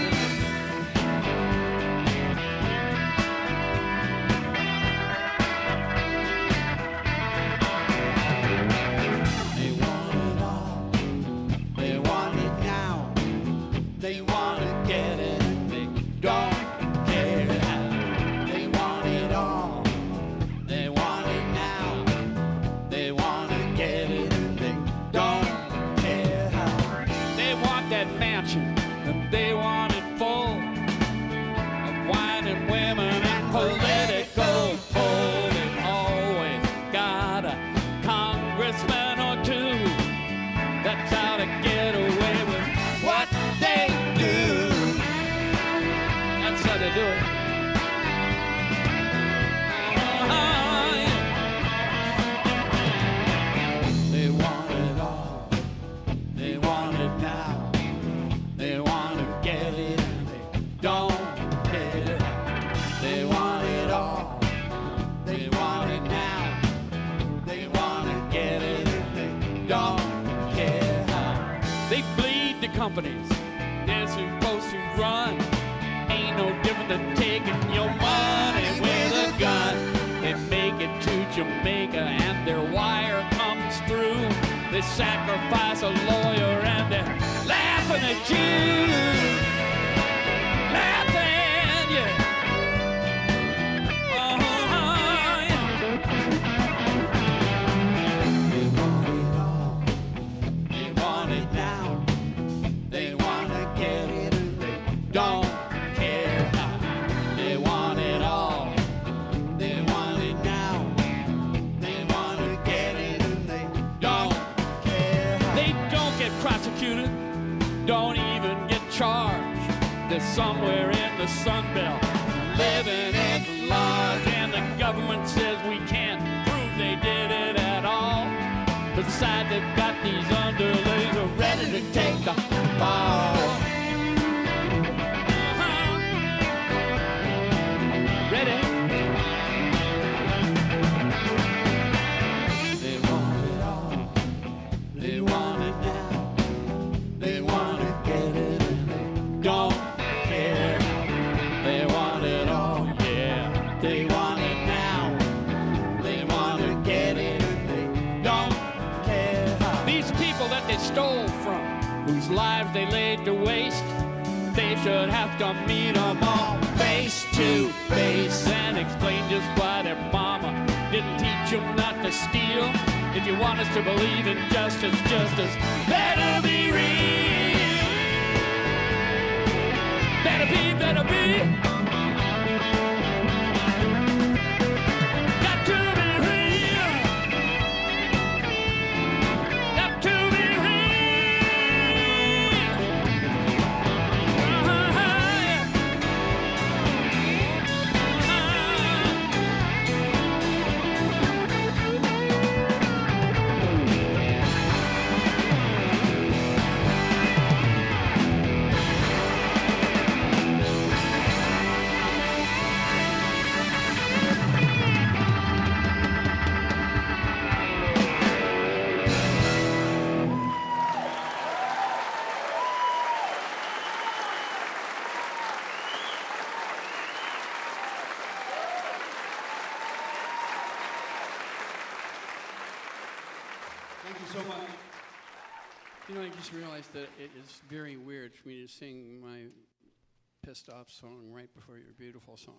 They want to get it, they don't care how. They want it all, they want it now. They want to get it, and they don't care how. They want that mansion, and they want it full of wine and women and political pull. They've always got a congressman or two that's how to get away with what they do. That's how they do it. They want it all, they want it now. They want to get it and they don't care. They want it all, they want it now. They want to get it and they don't care how. They bleed the companies they're supposed to run. Ain't no different than taking your money with a gun. They make it to Jamaica and their wire comes through. They sacrifice a lawyer and they're laughing at you. Laughing, yeah. Yeah. They want it all, they want it now. They want to get it and they don't care how. They want it all, they want it now. They want to get it and they don't care how. They don't get prosecuted, don't even get charged. They're somewhere in the Sun Belt, living at large, and the government says we can't prove they did it at all. Besides, they've got these underlings who are ready to take the ball. Ready? They want it all, they want it now. They want to get it and they don't care. They want it all, yeah. They want it now. They want to get it and they don't care. lives they laid to waste. They should have to meet 'em all face to face and explain just why their mama didn't teach 'em not to steal. If you want us to believe in justice, justice better be real. Better be, better be. Got to be real. Got to be real. Thank you so much. You know, I just realized that it is very weird for me to sing my pissed off song right before your beautiful song.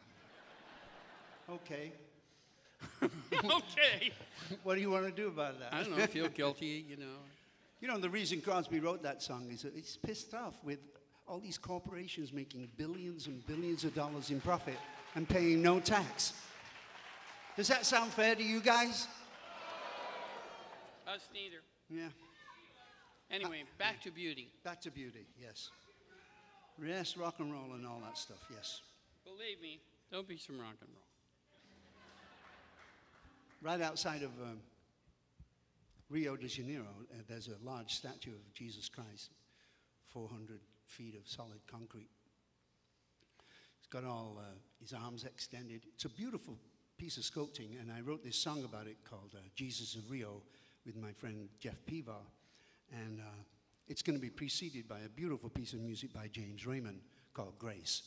Okay. Okay. What do you want to do about that? I don't know, feel guilty, you know. You know, the reason Crosby wrote that song is that he's pissed off with all these corporations making billions and billions of dollars in profit and paying no tax. Does that sound fair to you guys? Us neither. Yeah. Anyway, back to beauty. Back to beauty, yes. Yes, rock and roll and all that stuff, yes. Believe me, there'll be some rock and roll. Right outside of Rio de Janeiro, there's a large statue of Jesus Christ, 400 feet of solid concrete. He's got all his arms extended. It's a beautiful piece of sculpting, and I wrote this song about it called Jesus of Rio with my friend Jeff Pivar. And it's going to be preceded by a beautiful piece of music by James Raymond called Grace.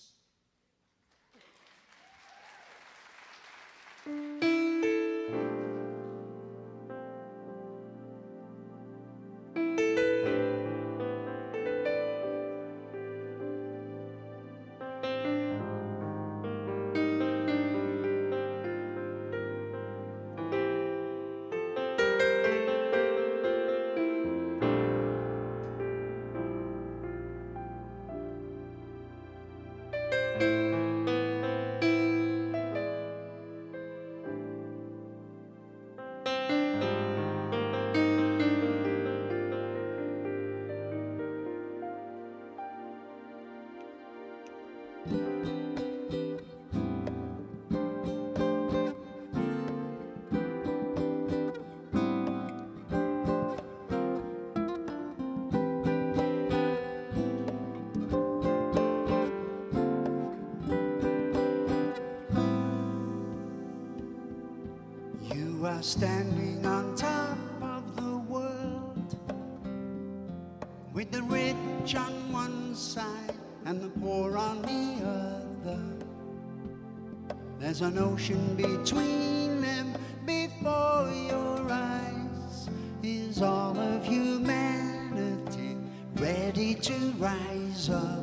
You are standing on top of the world, with the rich on one side and the poor on the other. There's an ocean between them. Before your eyes is all of humanity ready to rise up.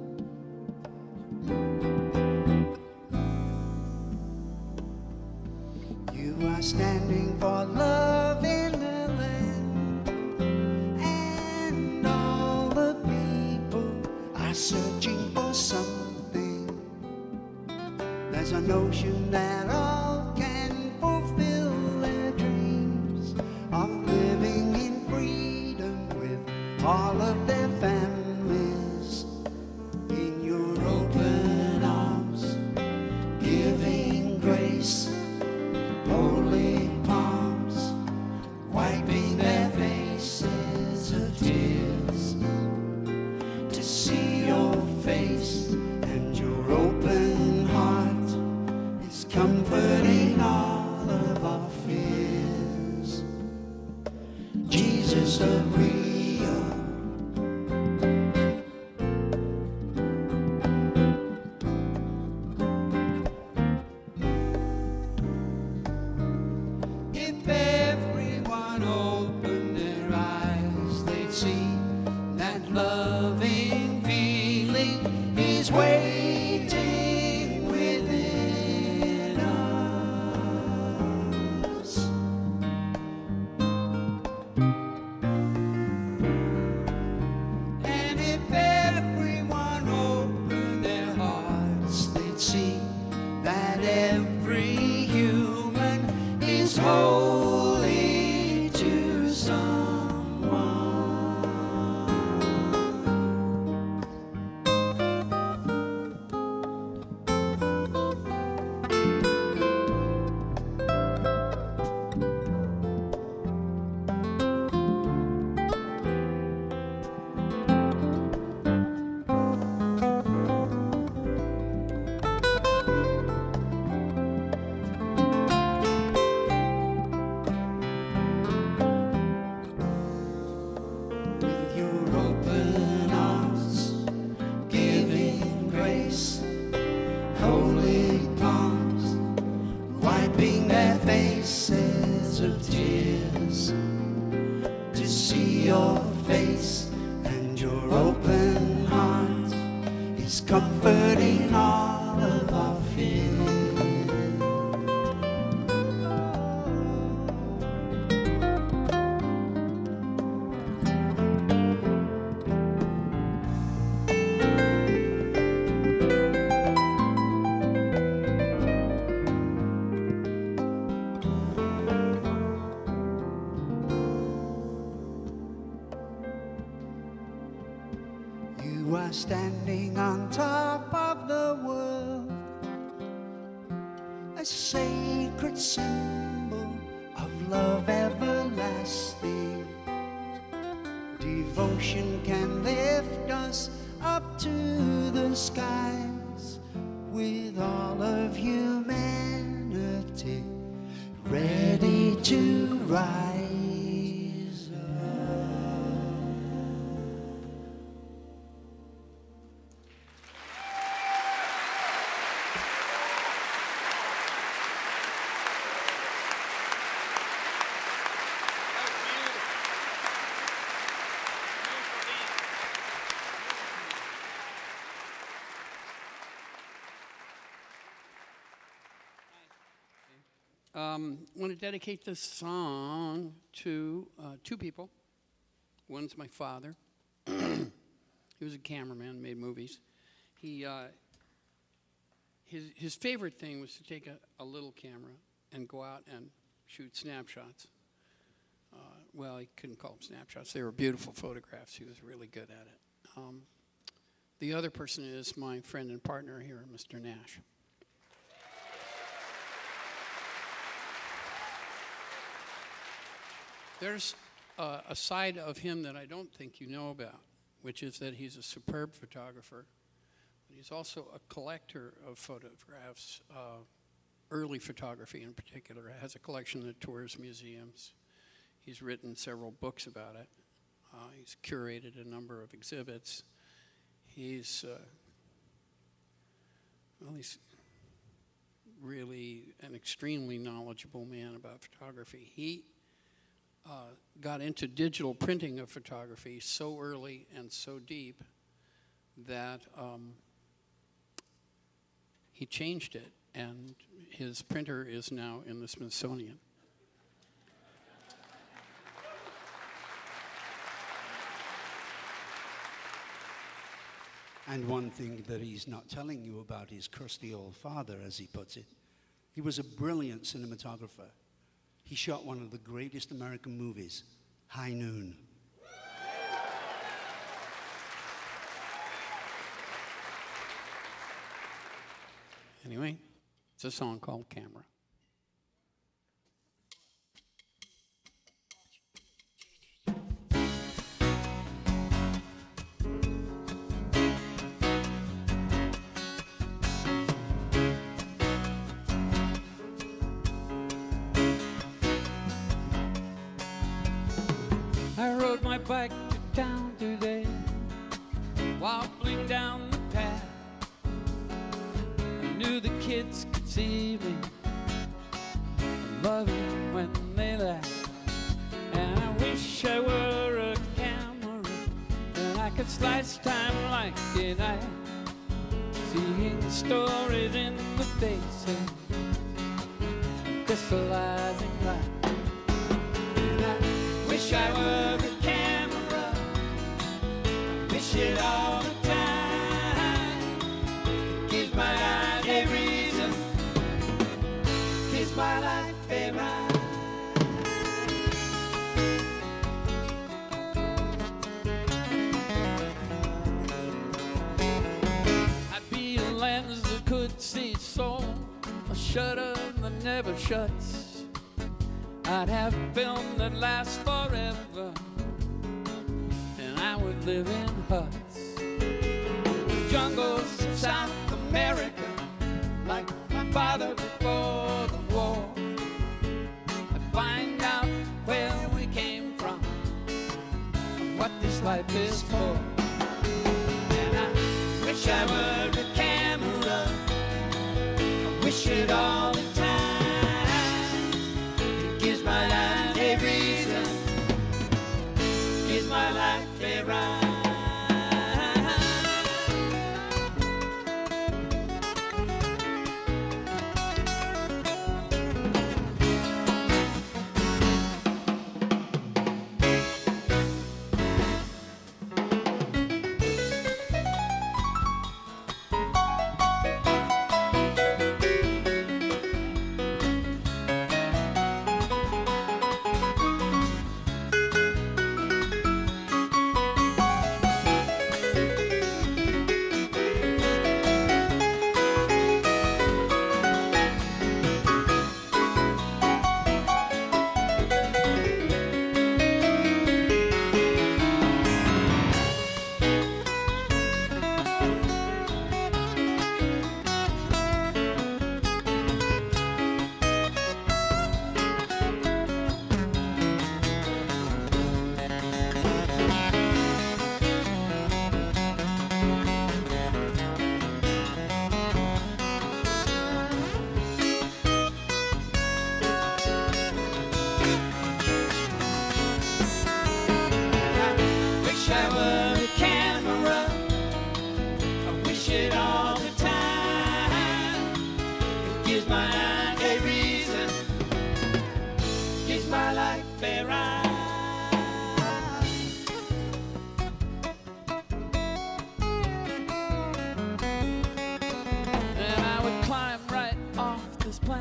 You are standing for love in the land, and all the people are searching for something. There's an ocean that all can fulfill their dreams of living in freedom with all of their families. In your open arms, giving grace, holy palms, wiping their faces of tears, to see your face and your open heart is comforting all of our fears. Jesus of Rio. If everyone opened their eyes, they'd see that wiping their faces of tears, to see your face and your open heart is comforting all of our fears. You are standing on top of the world, a sacred symbol of love everlasting. Devotion can lift us up to the skies, with all of humanity ready to rise up. I want to dedicate this song to two people. One's my father. He was a cameraman, made movies. His favorite thing was to take a little camera and go out and shoot snapshots. Well, he couldn't call them snapshots. They were beautiful photographs. He was really good at it. The other person is my friend and partner here, Mr. Nash. There's a side of him that I don't think you know about, which is that he's a superb photographer, but he's also a collector of photographs, early photography in particular. He has a collection that tours museums. He's written several books about it. He's curated a number of exhibits. He's really an extremely knowledgeable man about photography. He got into digital printing of photography so early and so deep that he changed it, and his printer is now in the Smithsonian. And one thing that he's not telling you about his crusty old father, as he puts it. He was a brilliant cinematographer. He shot one of the greatest American movies, High Noon. Anyway, it's a song called Camera. I rode my bike to town today, wobbling down the path. I knew the kids could see me, I love it when they laugh. And I wish I were a camera, and I could slice time like a knife, seeing stories in the faces, crystallizing light. Wish I were a camera, I wish it all the time. Gives my eyes a reason, gives my life a rhyme. I'd be a lens that could see soul, a shutter that never shuts. I'd have film that lasts forever, and I would live in huts. Jungles of South America, like my father before the war. I'd find out where we came from, and what this life is for. And I wish I were a camera, I wish it all the time.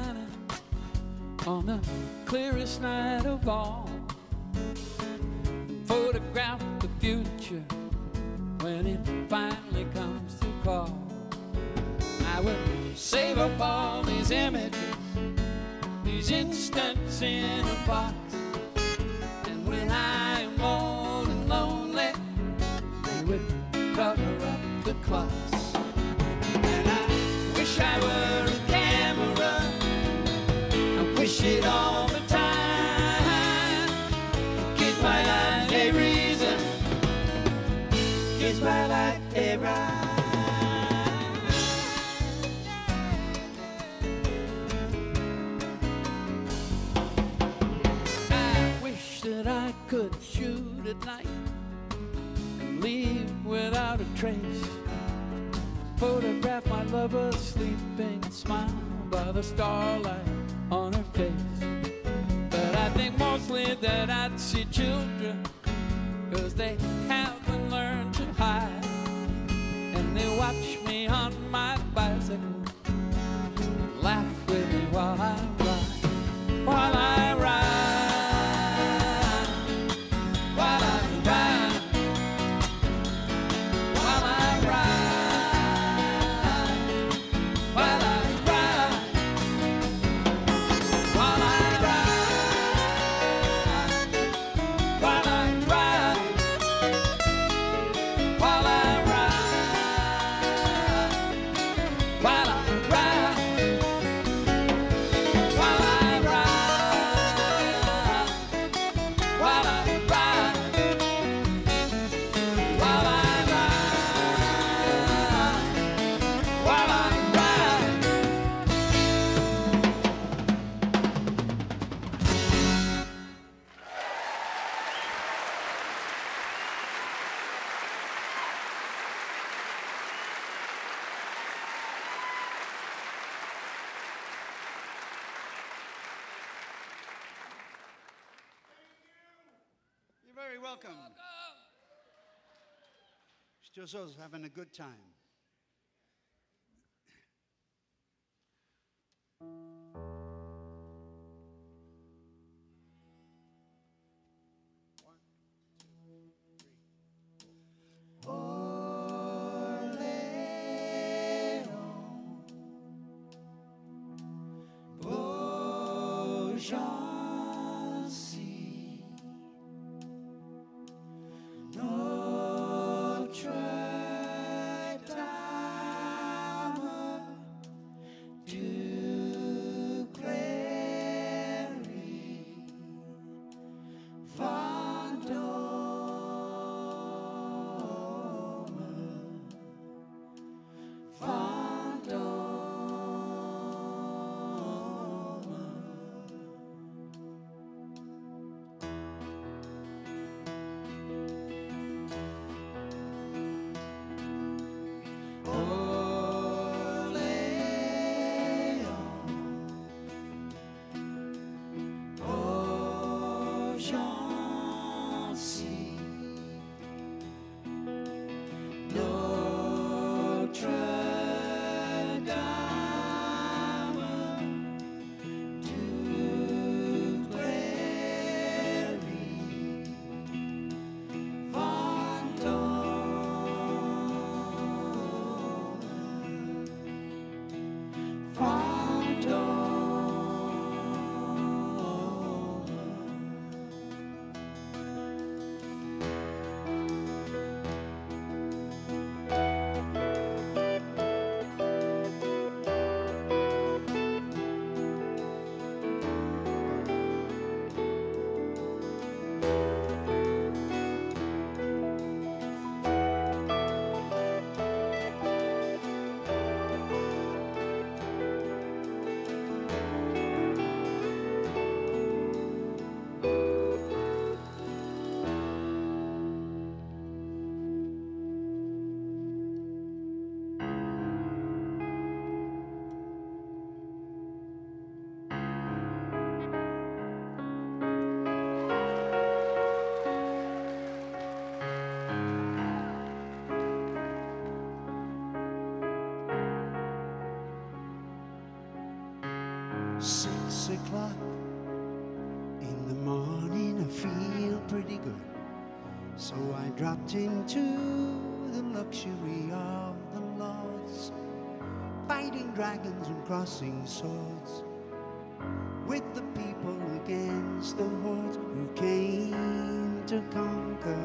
shining on the clearest night of all. Photograph the future when it finally comes to call. I will save up all these images, these instants in a box. And when I am old and lonely, they would cover up the clocks. And I wish I were a camera, I wish it all the time. Keep my life a reason, keeps my life a rhyme. That I could shoot at night and leave without a trace. Photograph my lover's sleeping smile by the starlight on her face. But I think mostly that I'd see children, 'cause they haven't learned to hide. And they watch me on my bicycle and laugh with me while I ride, while I ride. Very welcome. It's just us having a good time. 6 o'clock in the morning, I feel pretty good. So I dropped into the luxury of the lords, fighting dragons and crossing swords, with the people against the hordes who came to conquer.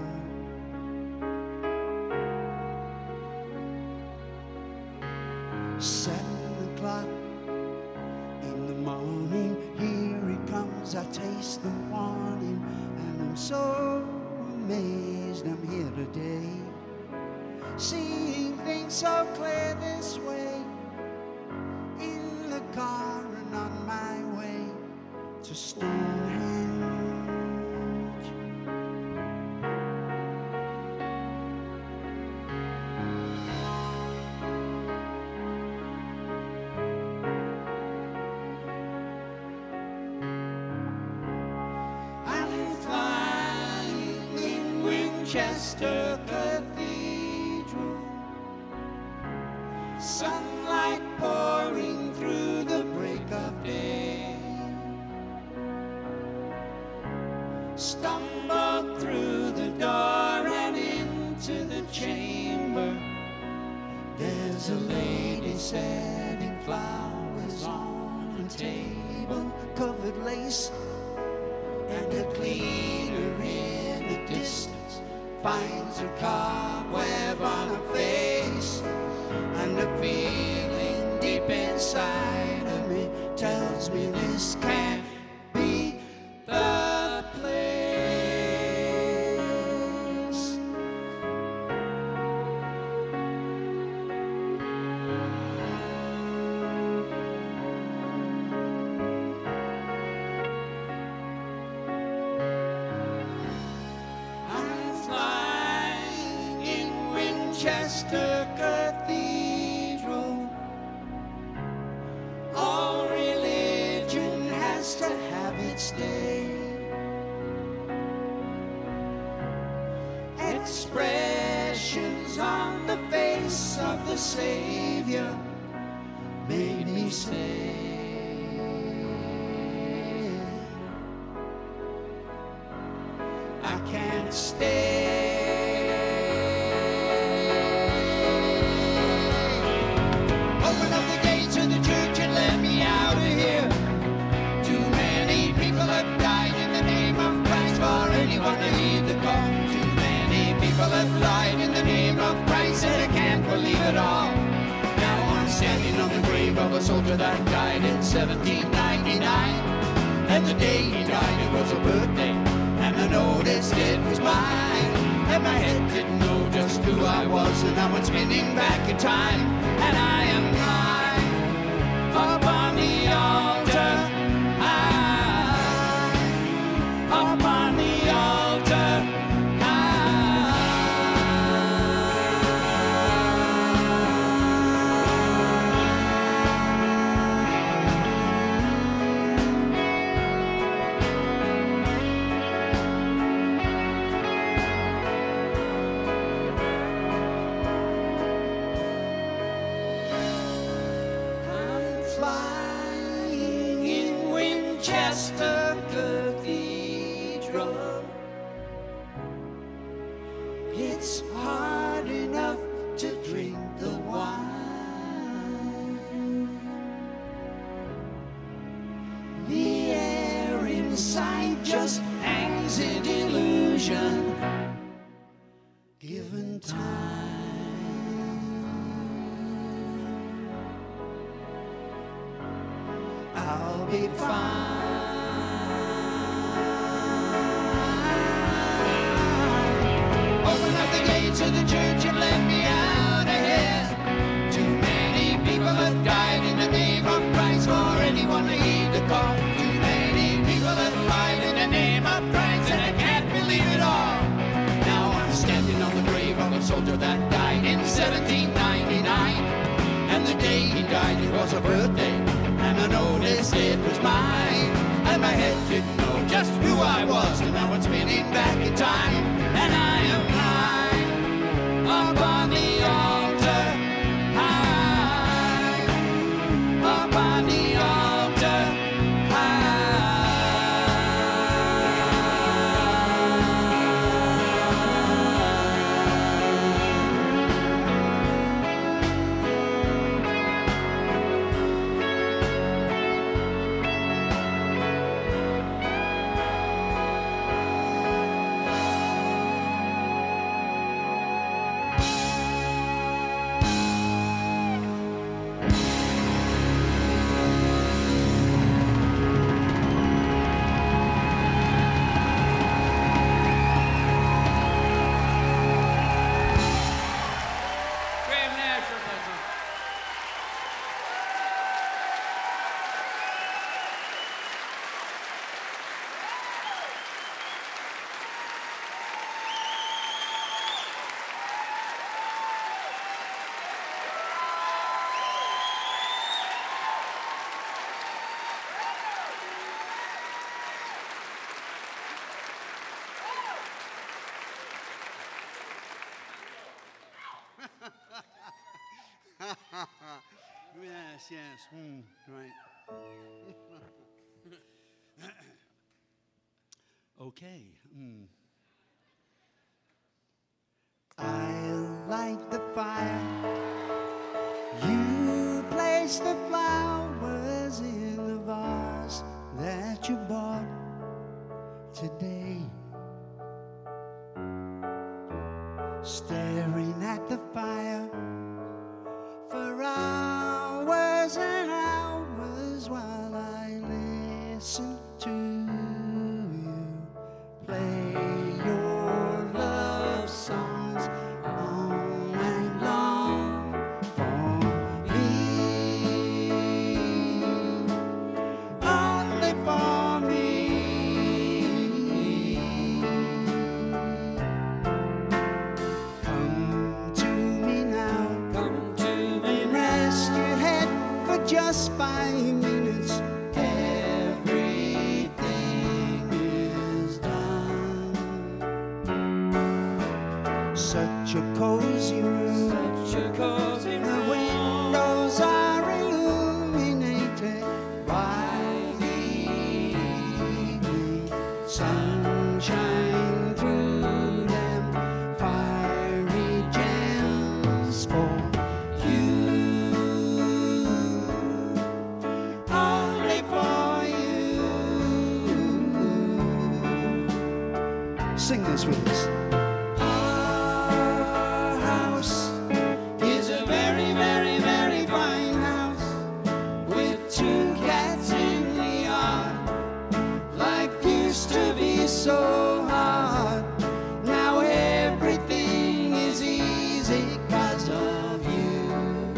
7 o'clock in the morning, here it comes, I taste the warning, and I'm so amazed I'm here today, seeing things so clear this way, in the car and on my way to Stonehenge. Winchester Cathedral, sunlight pouring through the break of day, stumbled through the door and into the chamber. There's a lady setting flowers on a table, covered lace, and a cleaner in the distance finds a cobweb on her face, and a feeling deep inside of me tells me this can't be the place. Winchester Cathedral, all religion has to have its day. Expressions on the face of the Savior made me say, I can't stay. Have lied in the name of Christ, and I can't believe it all. Now I'm standing on the grave of a soldier that died in 1799, and the day he died it was a birthday, and I noticed it was mine, and my head didn't know just who I was, and now I'm spinning back in time, and I am lying upon the altar, upon the altar. Flying in Winchester Cathedral, it's hard enough to drink the wine. The air inside just hangs in illusion, given time. I'll be fine. Open up the gates of the church and let me out of here. Too many people have died in the name of Christ for anyone to heed the call. Too many people have lied in the name of Christ, and I can't believe it all. Now I'm standing on the grave of a soldier that died in 1799, and the day he died it was a birthday, and I noticed it was mine, and my head didn't know just who I was, and now it's spinning back in time, and I am lying upon the altar, high upon the altar. Yes, yes. Right. Okay. I'll light the fire. You place the flowers in the vase that you bought today. Staring at the fire for hours and hours while I listen to you play your love songs all night long for me, only for me. Come to me now, Come to me and rest your head for just 5 minutes. Everything is done. Such a cozy room. such a cozy The room. windows are illuminated by the evening sunshine through them, fiery gems for you, only for you. Sing this with us. Our house is a very, very, very fine house with 2 cats in the yard. Life used to be so hard. Now everything is easy 'cause of you.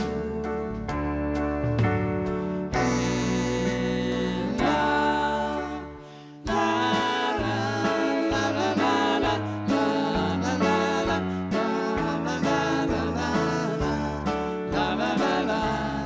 And la la la la la la la la la la la la la la la.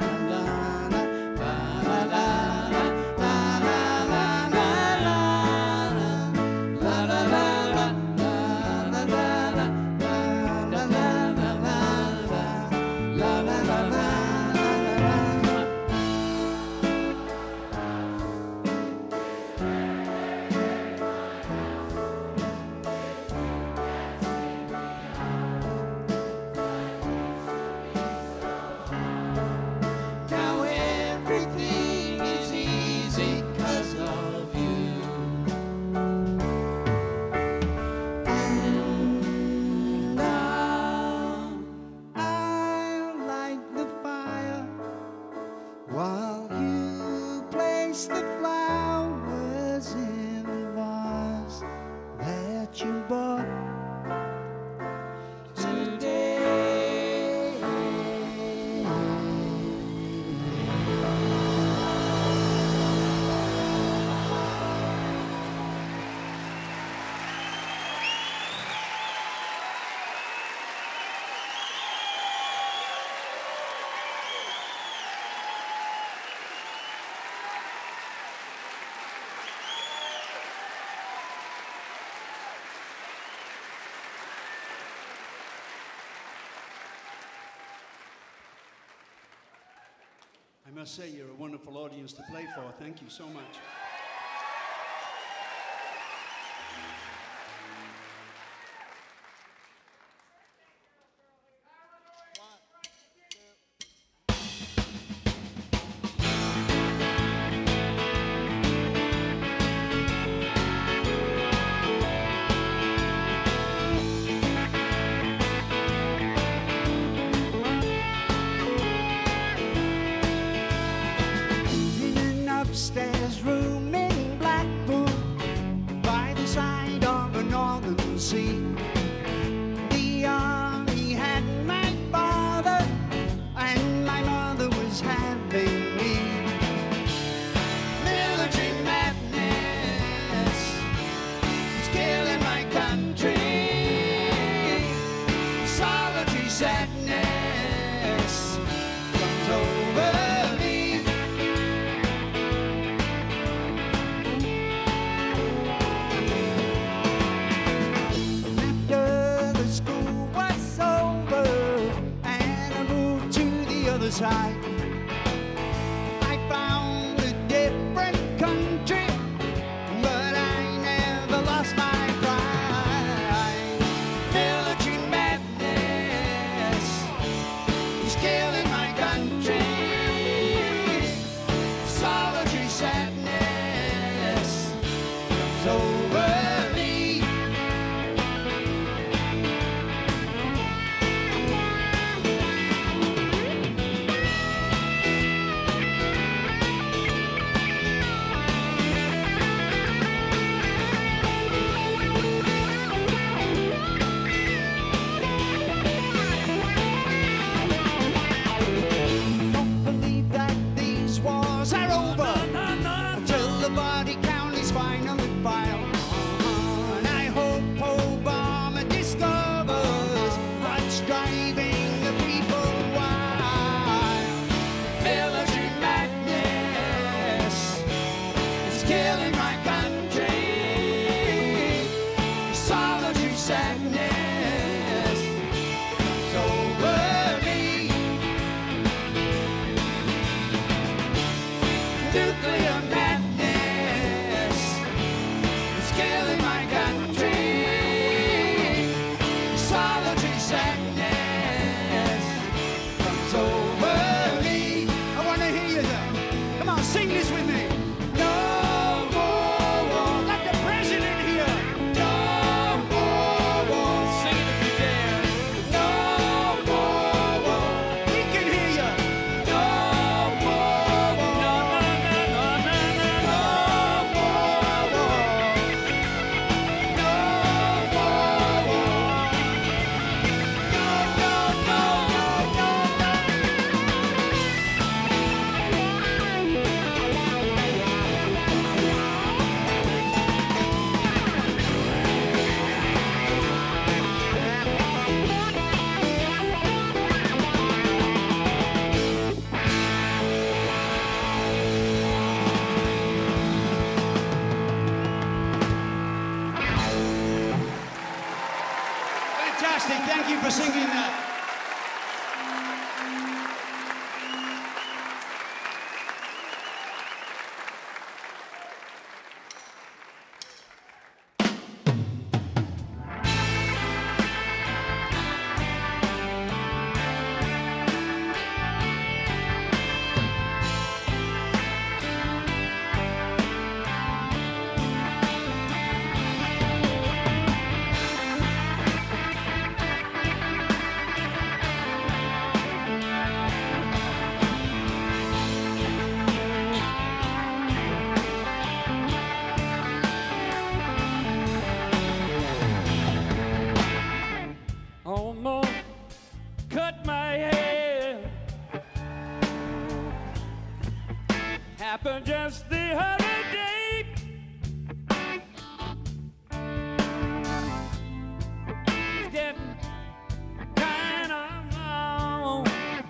Now everything is easy 'cause of you. And I'll light the fire while you place the flowers in the vase that you bought I must say, you're a wonderful audience to play for. Thank you so much. in an upstairs room in Blackpool by the side of a northern sea. The army had my father and my mother was having me. Military madness was killing my country. Solitary sadness comes over me. over me. Don't believe that these wars are over until the body count is finally filed. And I hope Obama discovers what's driving the people wild. Military madness is killing my country. Solitary sadness is over me. Nuclear madness is killing my country. Solitary sadness comes over me. I want to hear you though. Come on, sing this with me. No more war. Let the president hear. No more war. Sing it if you dare. No more war. We can hear you. No more war. No more war. No more war. Fantastic. Thank you for singing that. Almost cut my head. Happened just the other day. It's getting kind of long.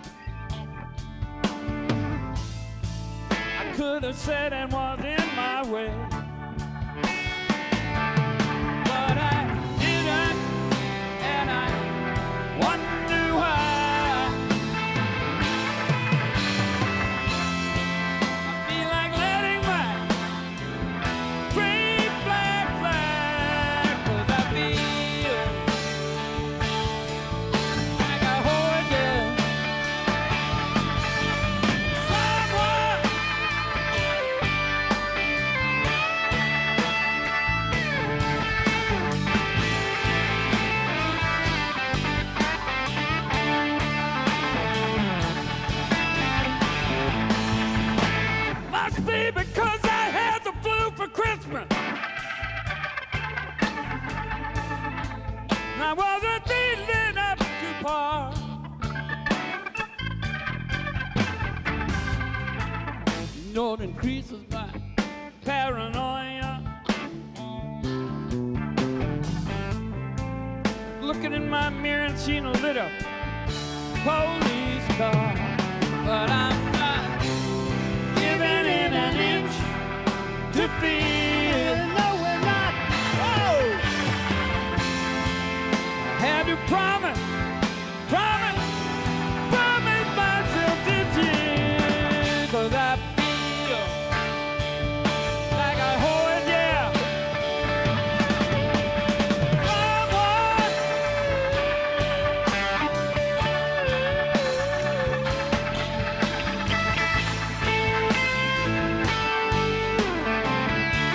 I could have said and was in my way, but I didn't, and I wonder why. I feel like letting my free flag fly, 'cause I feel like I hold you. Someone must be because I had the flu for Christmas. I wasn't feeling up to par. You know, it increases my paranoia. Looking in my mirror and seeing a lit up police car, but I'm not giving in an inch to fear. No, we're not. Oh! I had to promise myself this year, 'cause I feel like I hold, yeah. Someone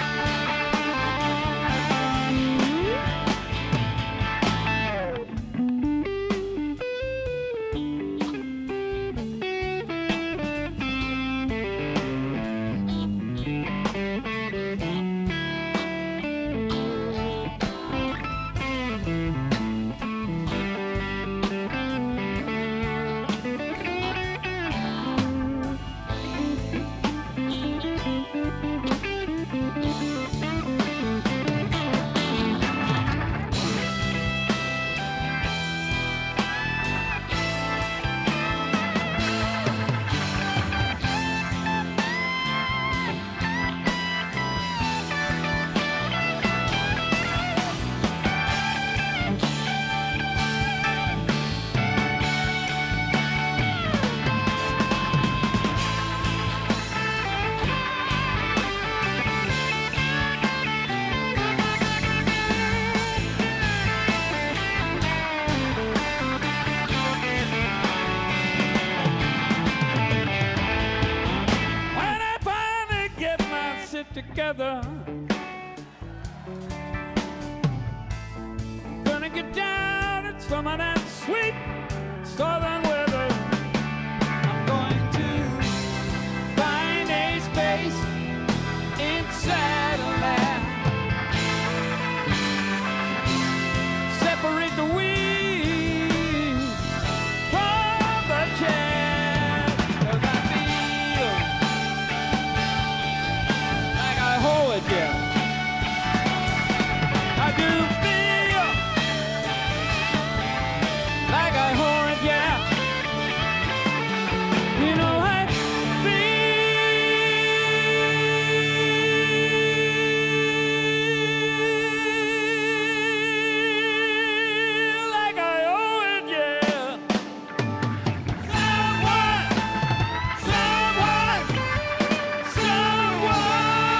Together, gonna get down in some of that sweet southern weather. I'm going to find a space inside a land, separate the weeds from the chaff, 'cause I feel like I hold it, yeah. I do feel like I hold it, yeah. You know I feel like I owe it, yeah. Someone.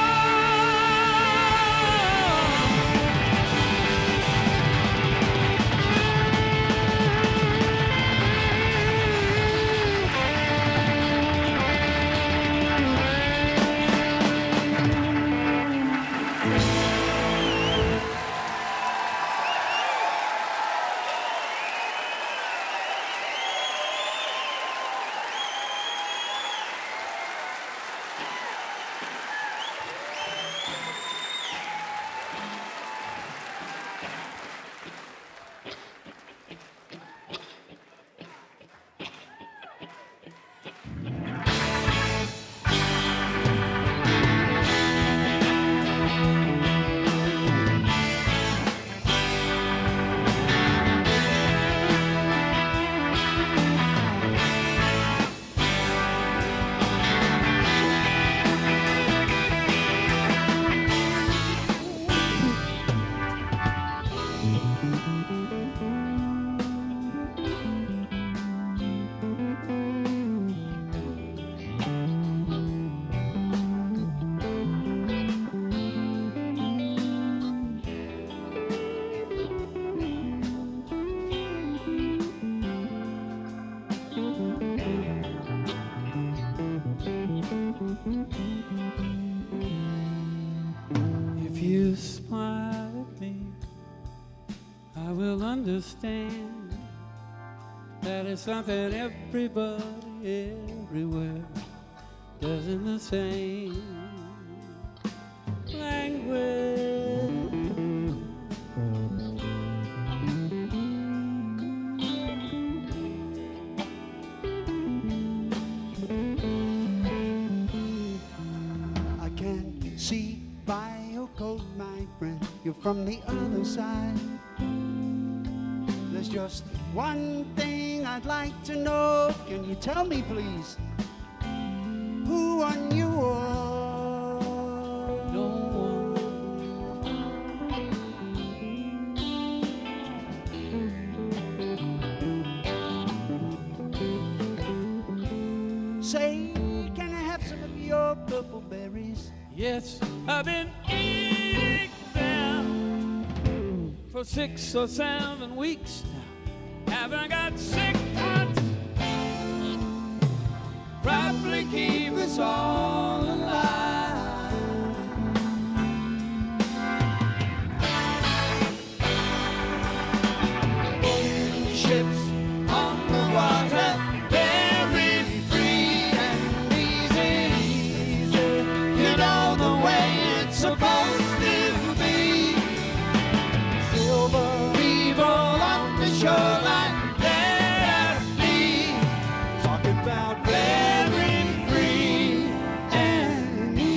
If you smile at me, I will understand that it's something everybody everywhere does in the same language. I can see by your coat, my friend, you're from the other side. There's just one thing I'd like to know. Can you tell me, please, who won you are? No one. Say, can I have some of your purple berries? Yes, I've been eating them for 6 or 7 weeks now. Haven't got sick once. Probably keep us all alive. Ships on the water, very free and easy. You know the way it's supposed to be. Silver people on the shoreline, let us be. Talking about very free and easy.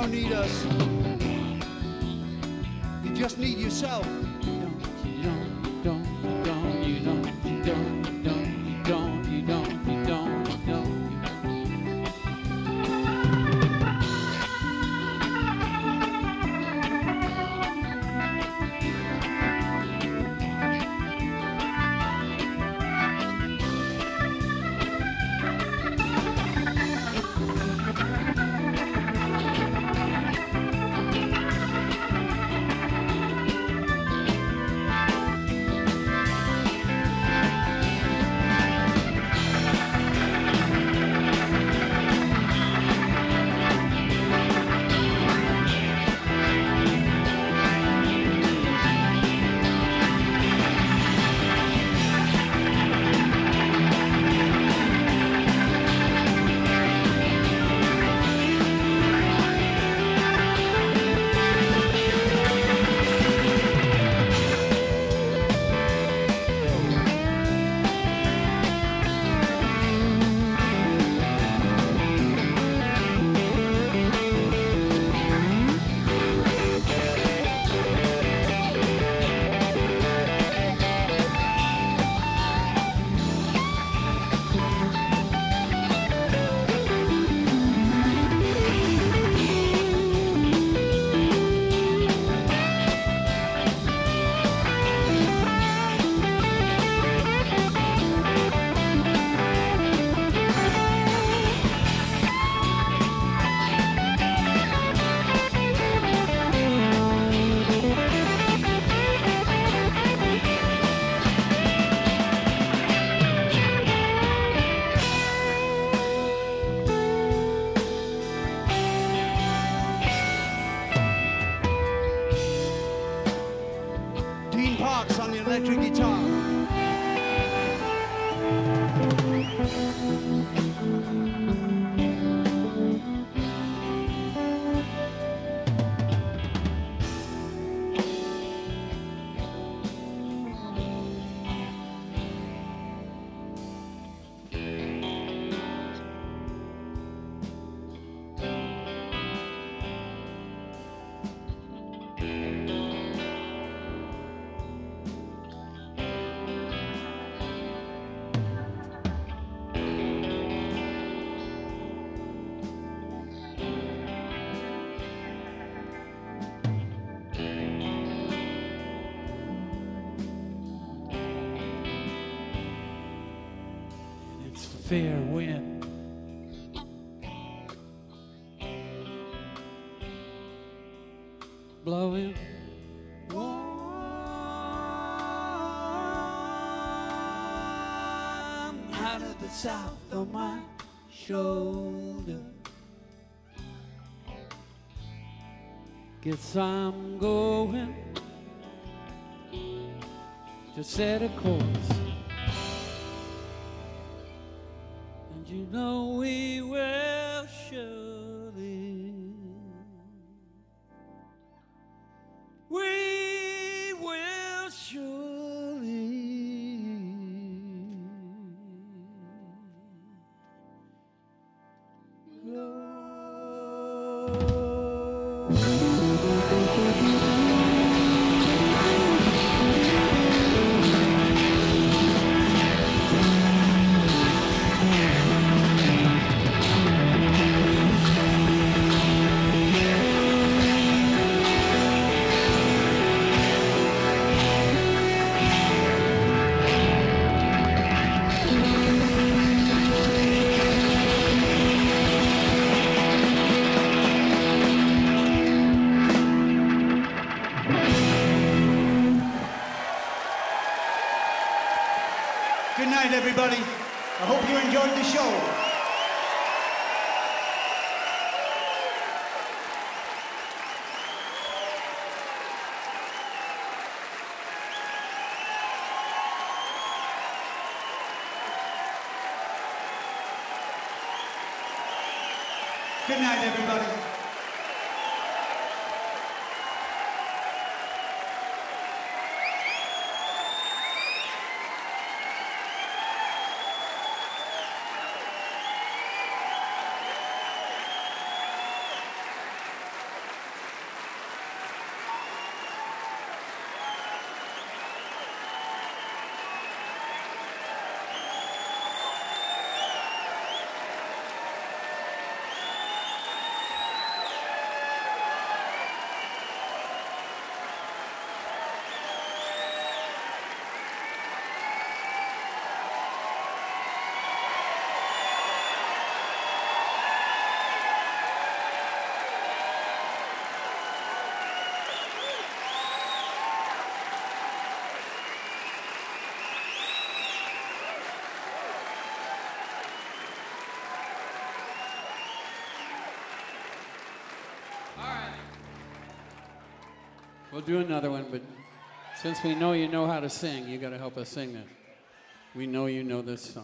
don't need us. You just need yourself. On the electric guitar. Fair wind. Blowing warm out of the south on my shoulder. Guess I'm going to set a course. You know we will surely, we will surely go. Good night, everybody. I hope you enjoyed the show. Good night, everybody. We'll do another one, but since we know you know how to sing, you got to help us sing this. We know you know this song.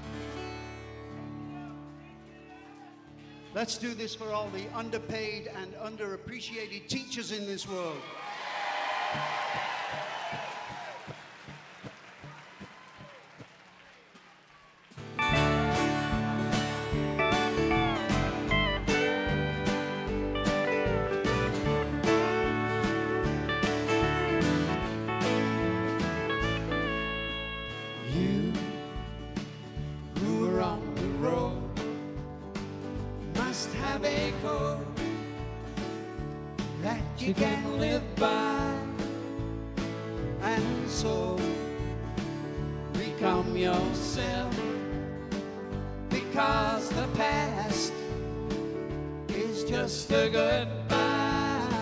Let's do this for all the underpaid and underappreciated teachers in this world. You who are on the road must have a code that you can live by, and so become yourself, because the past is just a goodbye.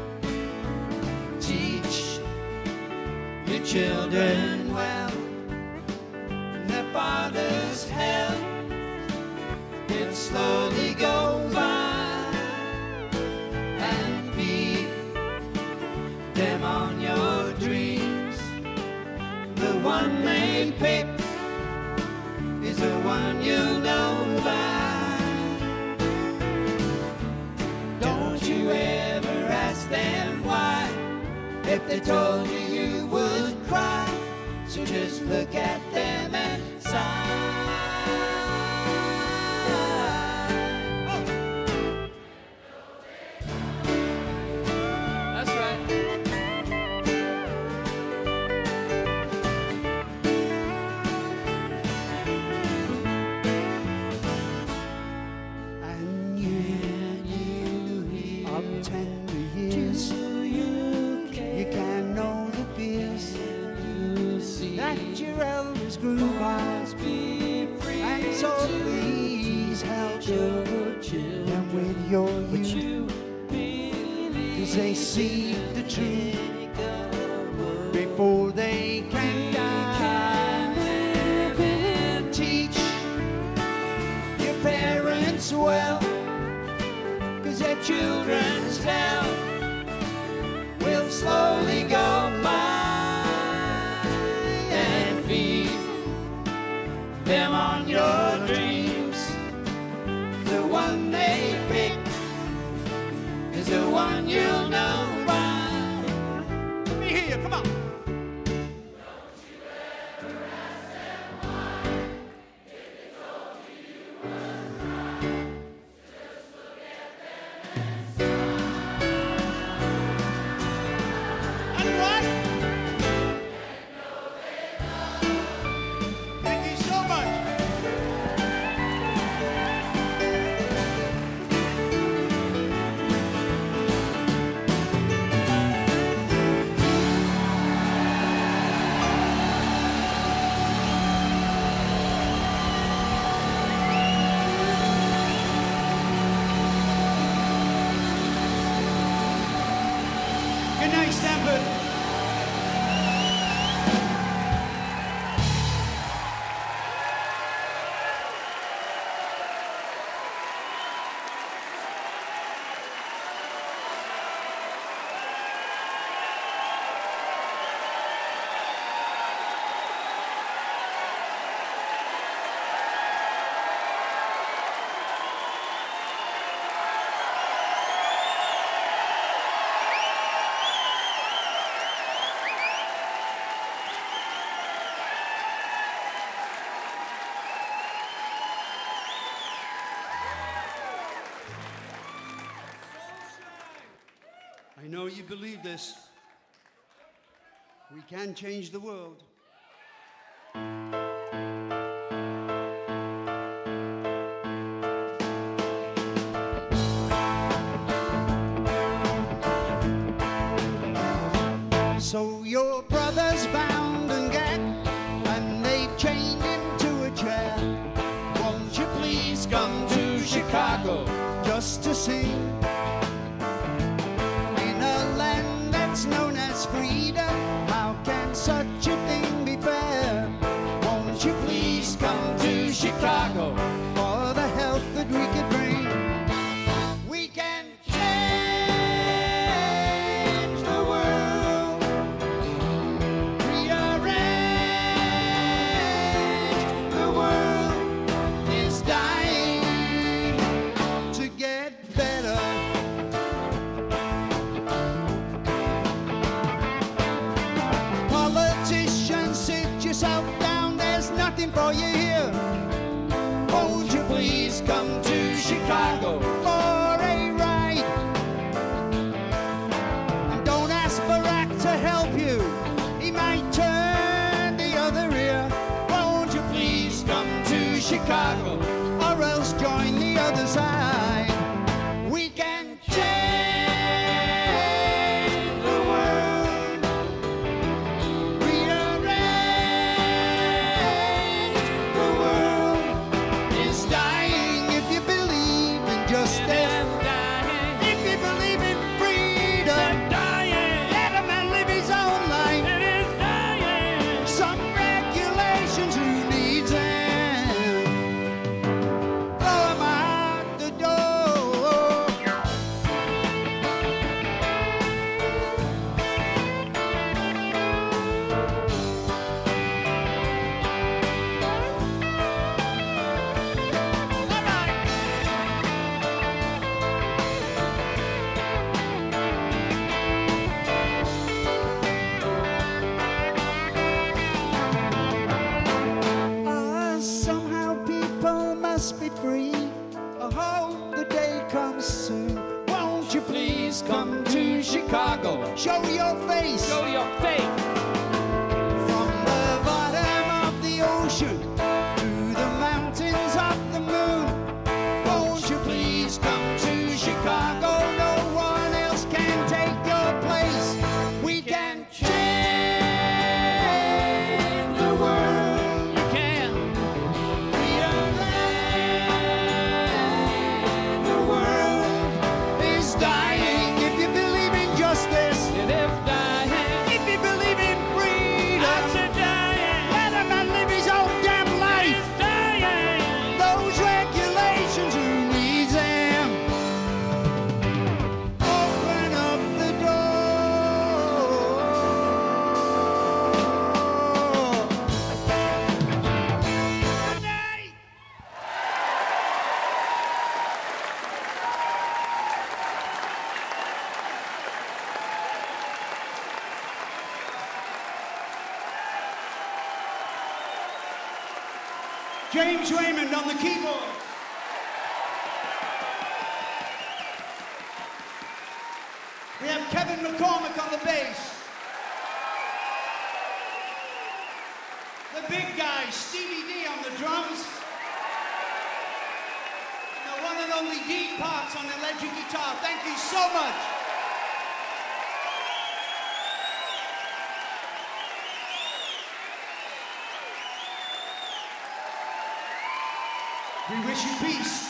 Teach your children well, their father's help, it slowly go by, and feed them on your dreams. The one they pick is the one you'll know by. Don't you ever ask them why. If they told you, you would cry. So just look at them and sigh. That's right. And you of tender years, you can know the fears that your elders grew by. And so please help them with your youth, 'cause they see the truth before they can die. Teach your parents well, 'cause their children's hell will slowly go by, and feed them on your dreams. The one they pick is the one you'll know by. Let me hear you, come on. And what? Thank you so much. Good night, Stanford. I know you believe this. We can change the world. So your brother's bound and gagged, and they've chained him to a chair. Won't you please come to Chicago just to sing? In a land that's known as freedom, how can such a thing be fair? Won't you please come to Chicago for the help that we could bring? We can change the world. for you here. Won't you please come to Chicago for a ride? And don't ask Barack to help you, he might turn the other ear. Won't you please come to Chicago, or else join the other side? We can change the world, rearrange the world. Is dying if you believe in justice, if you believe in freedom. Let a man live his own life. Some regulations, who needs them? Throw 'em out the door. All right. Somehow people must be free. I hope the day comes soon. Won't you please come to Chicago? Show your face. From the bottom of the ocean to the mountains of the moon. Won't you please come to Chicago? No one else can take your place. We can change the world. Rearrange the world. Is dying if you believe in justice, if you believe in freedom. Let a man live his own damn life. Those regulations, who needs them? Open up the door. Good night. James Raymond on the keyboard. We have Kevin McCormick on the bass. The big guy, Stevie D on the drums. And the one and only Dean Parks on the electric guitar. Thank you so much. We wish you peace.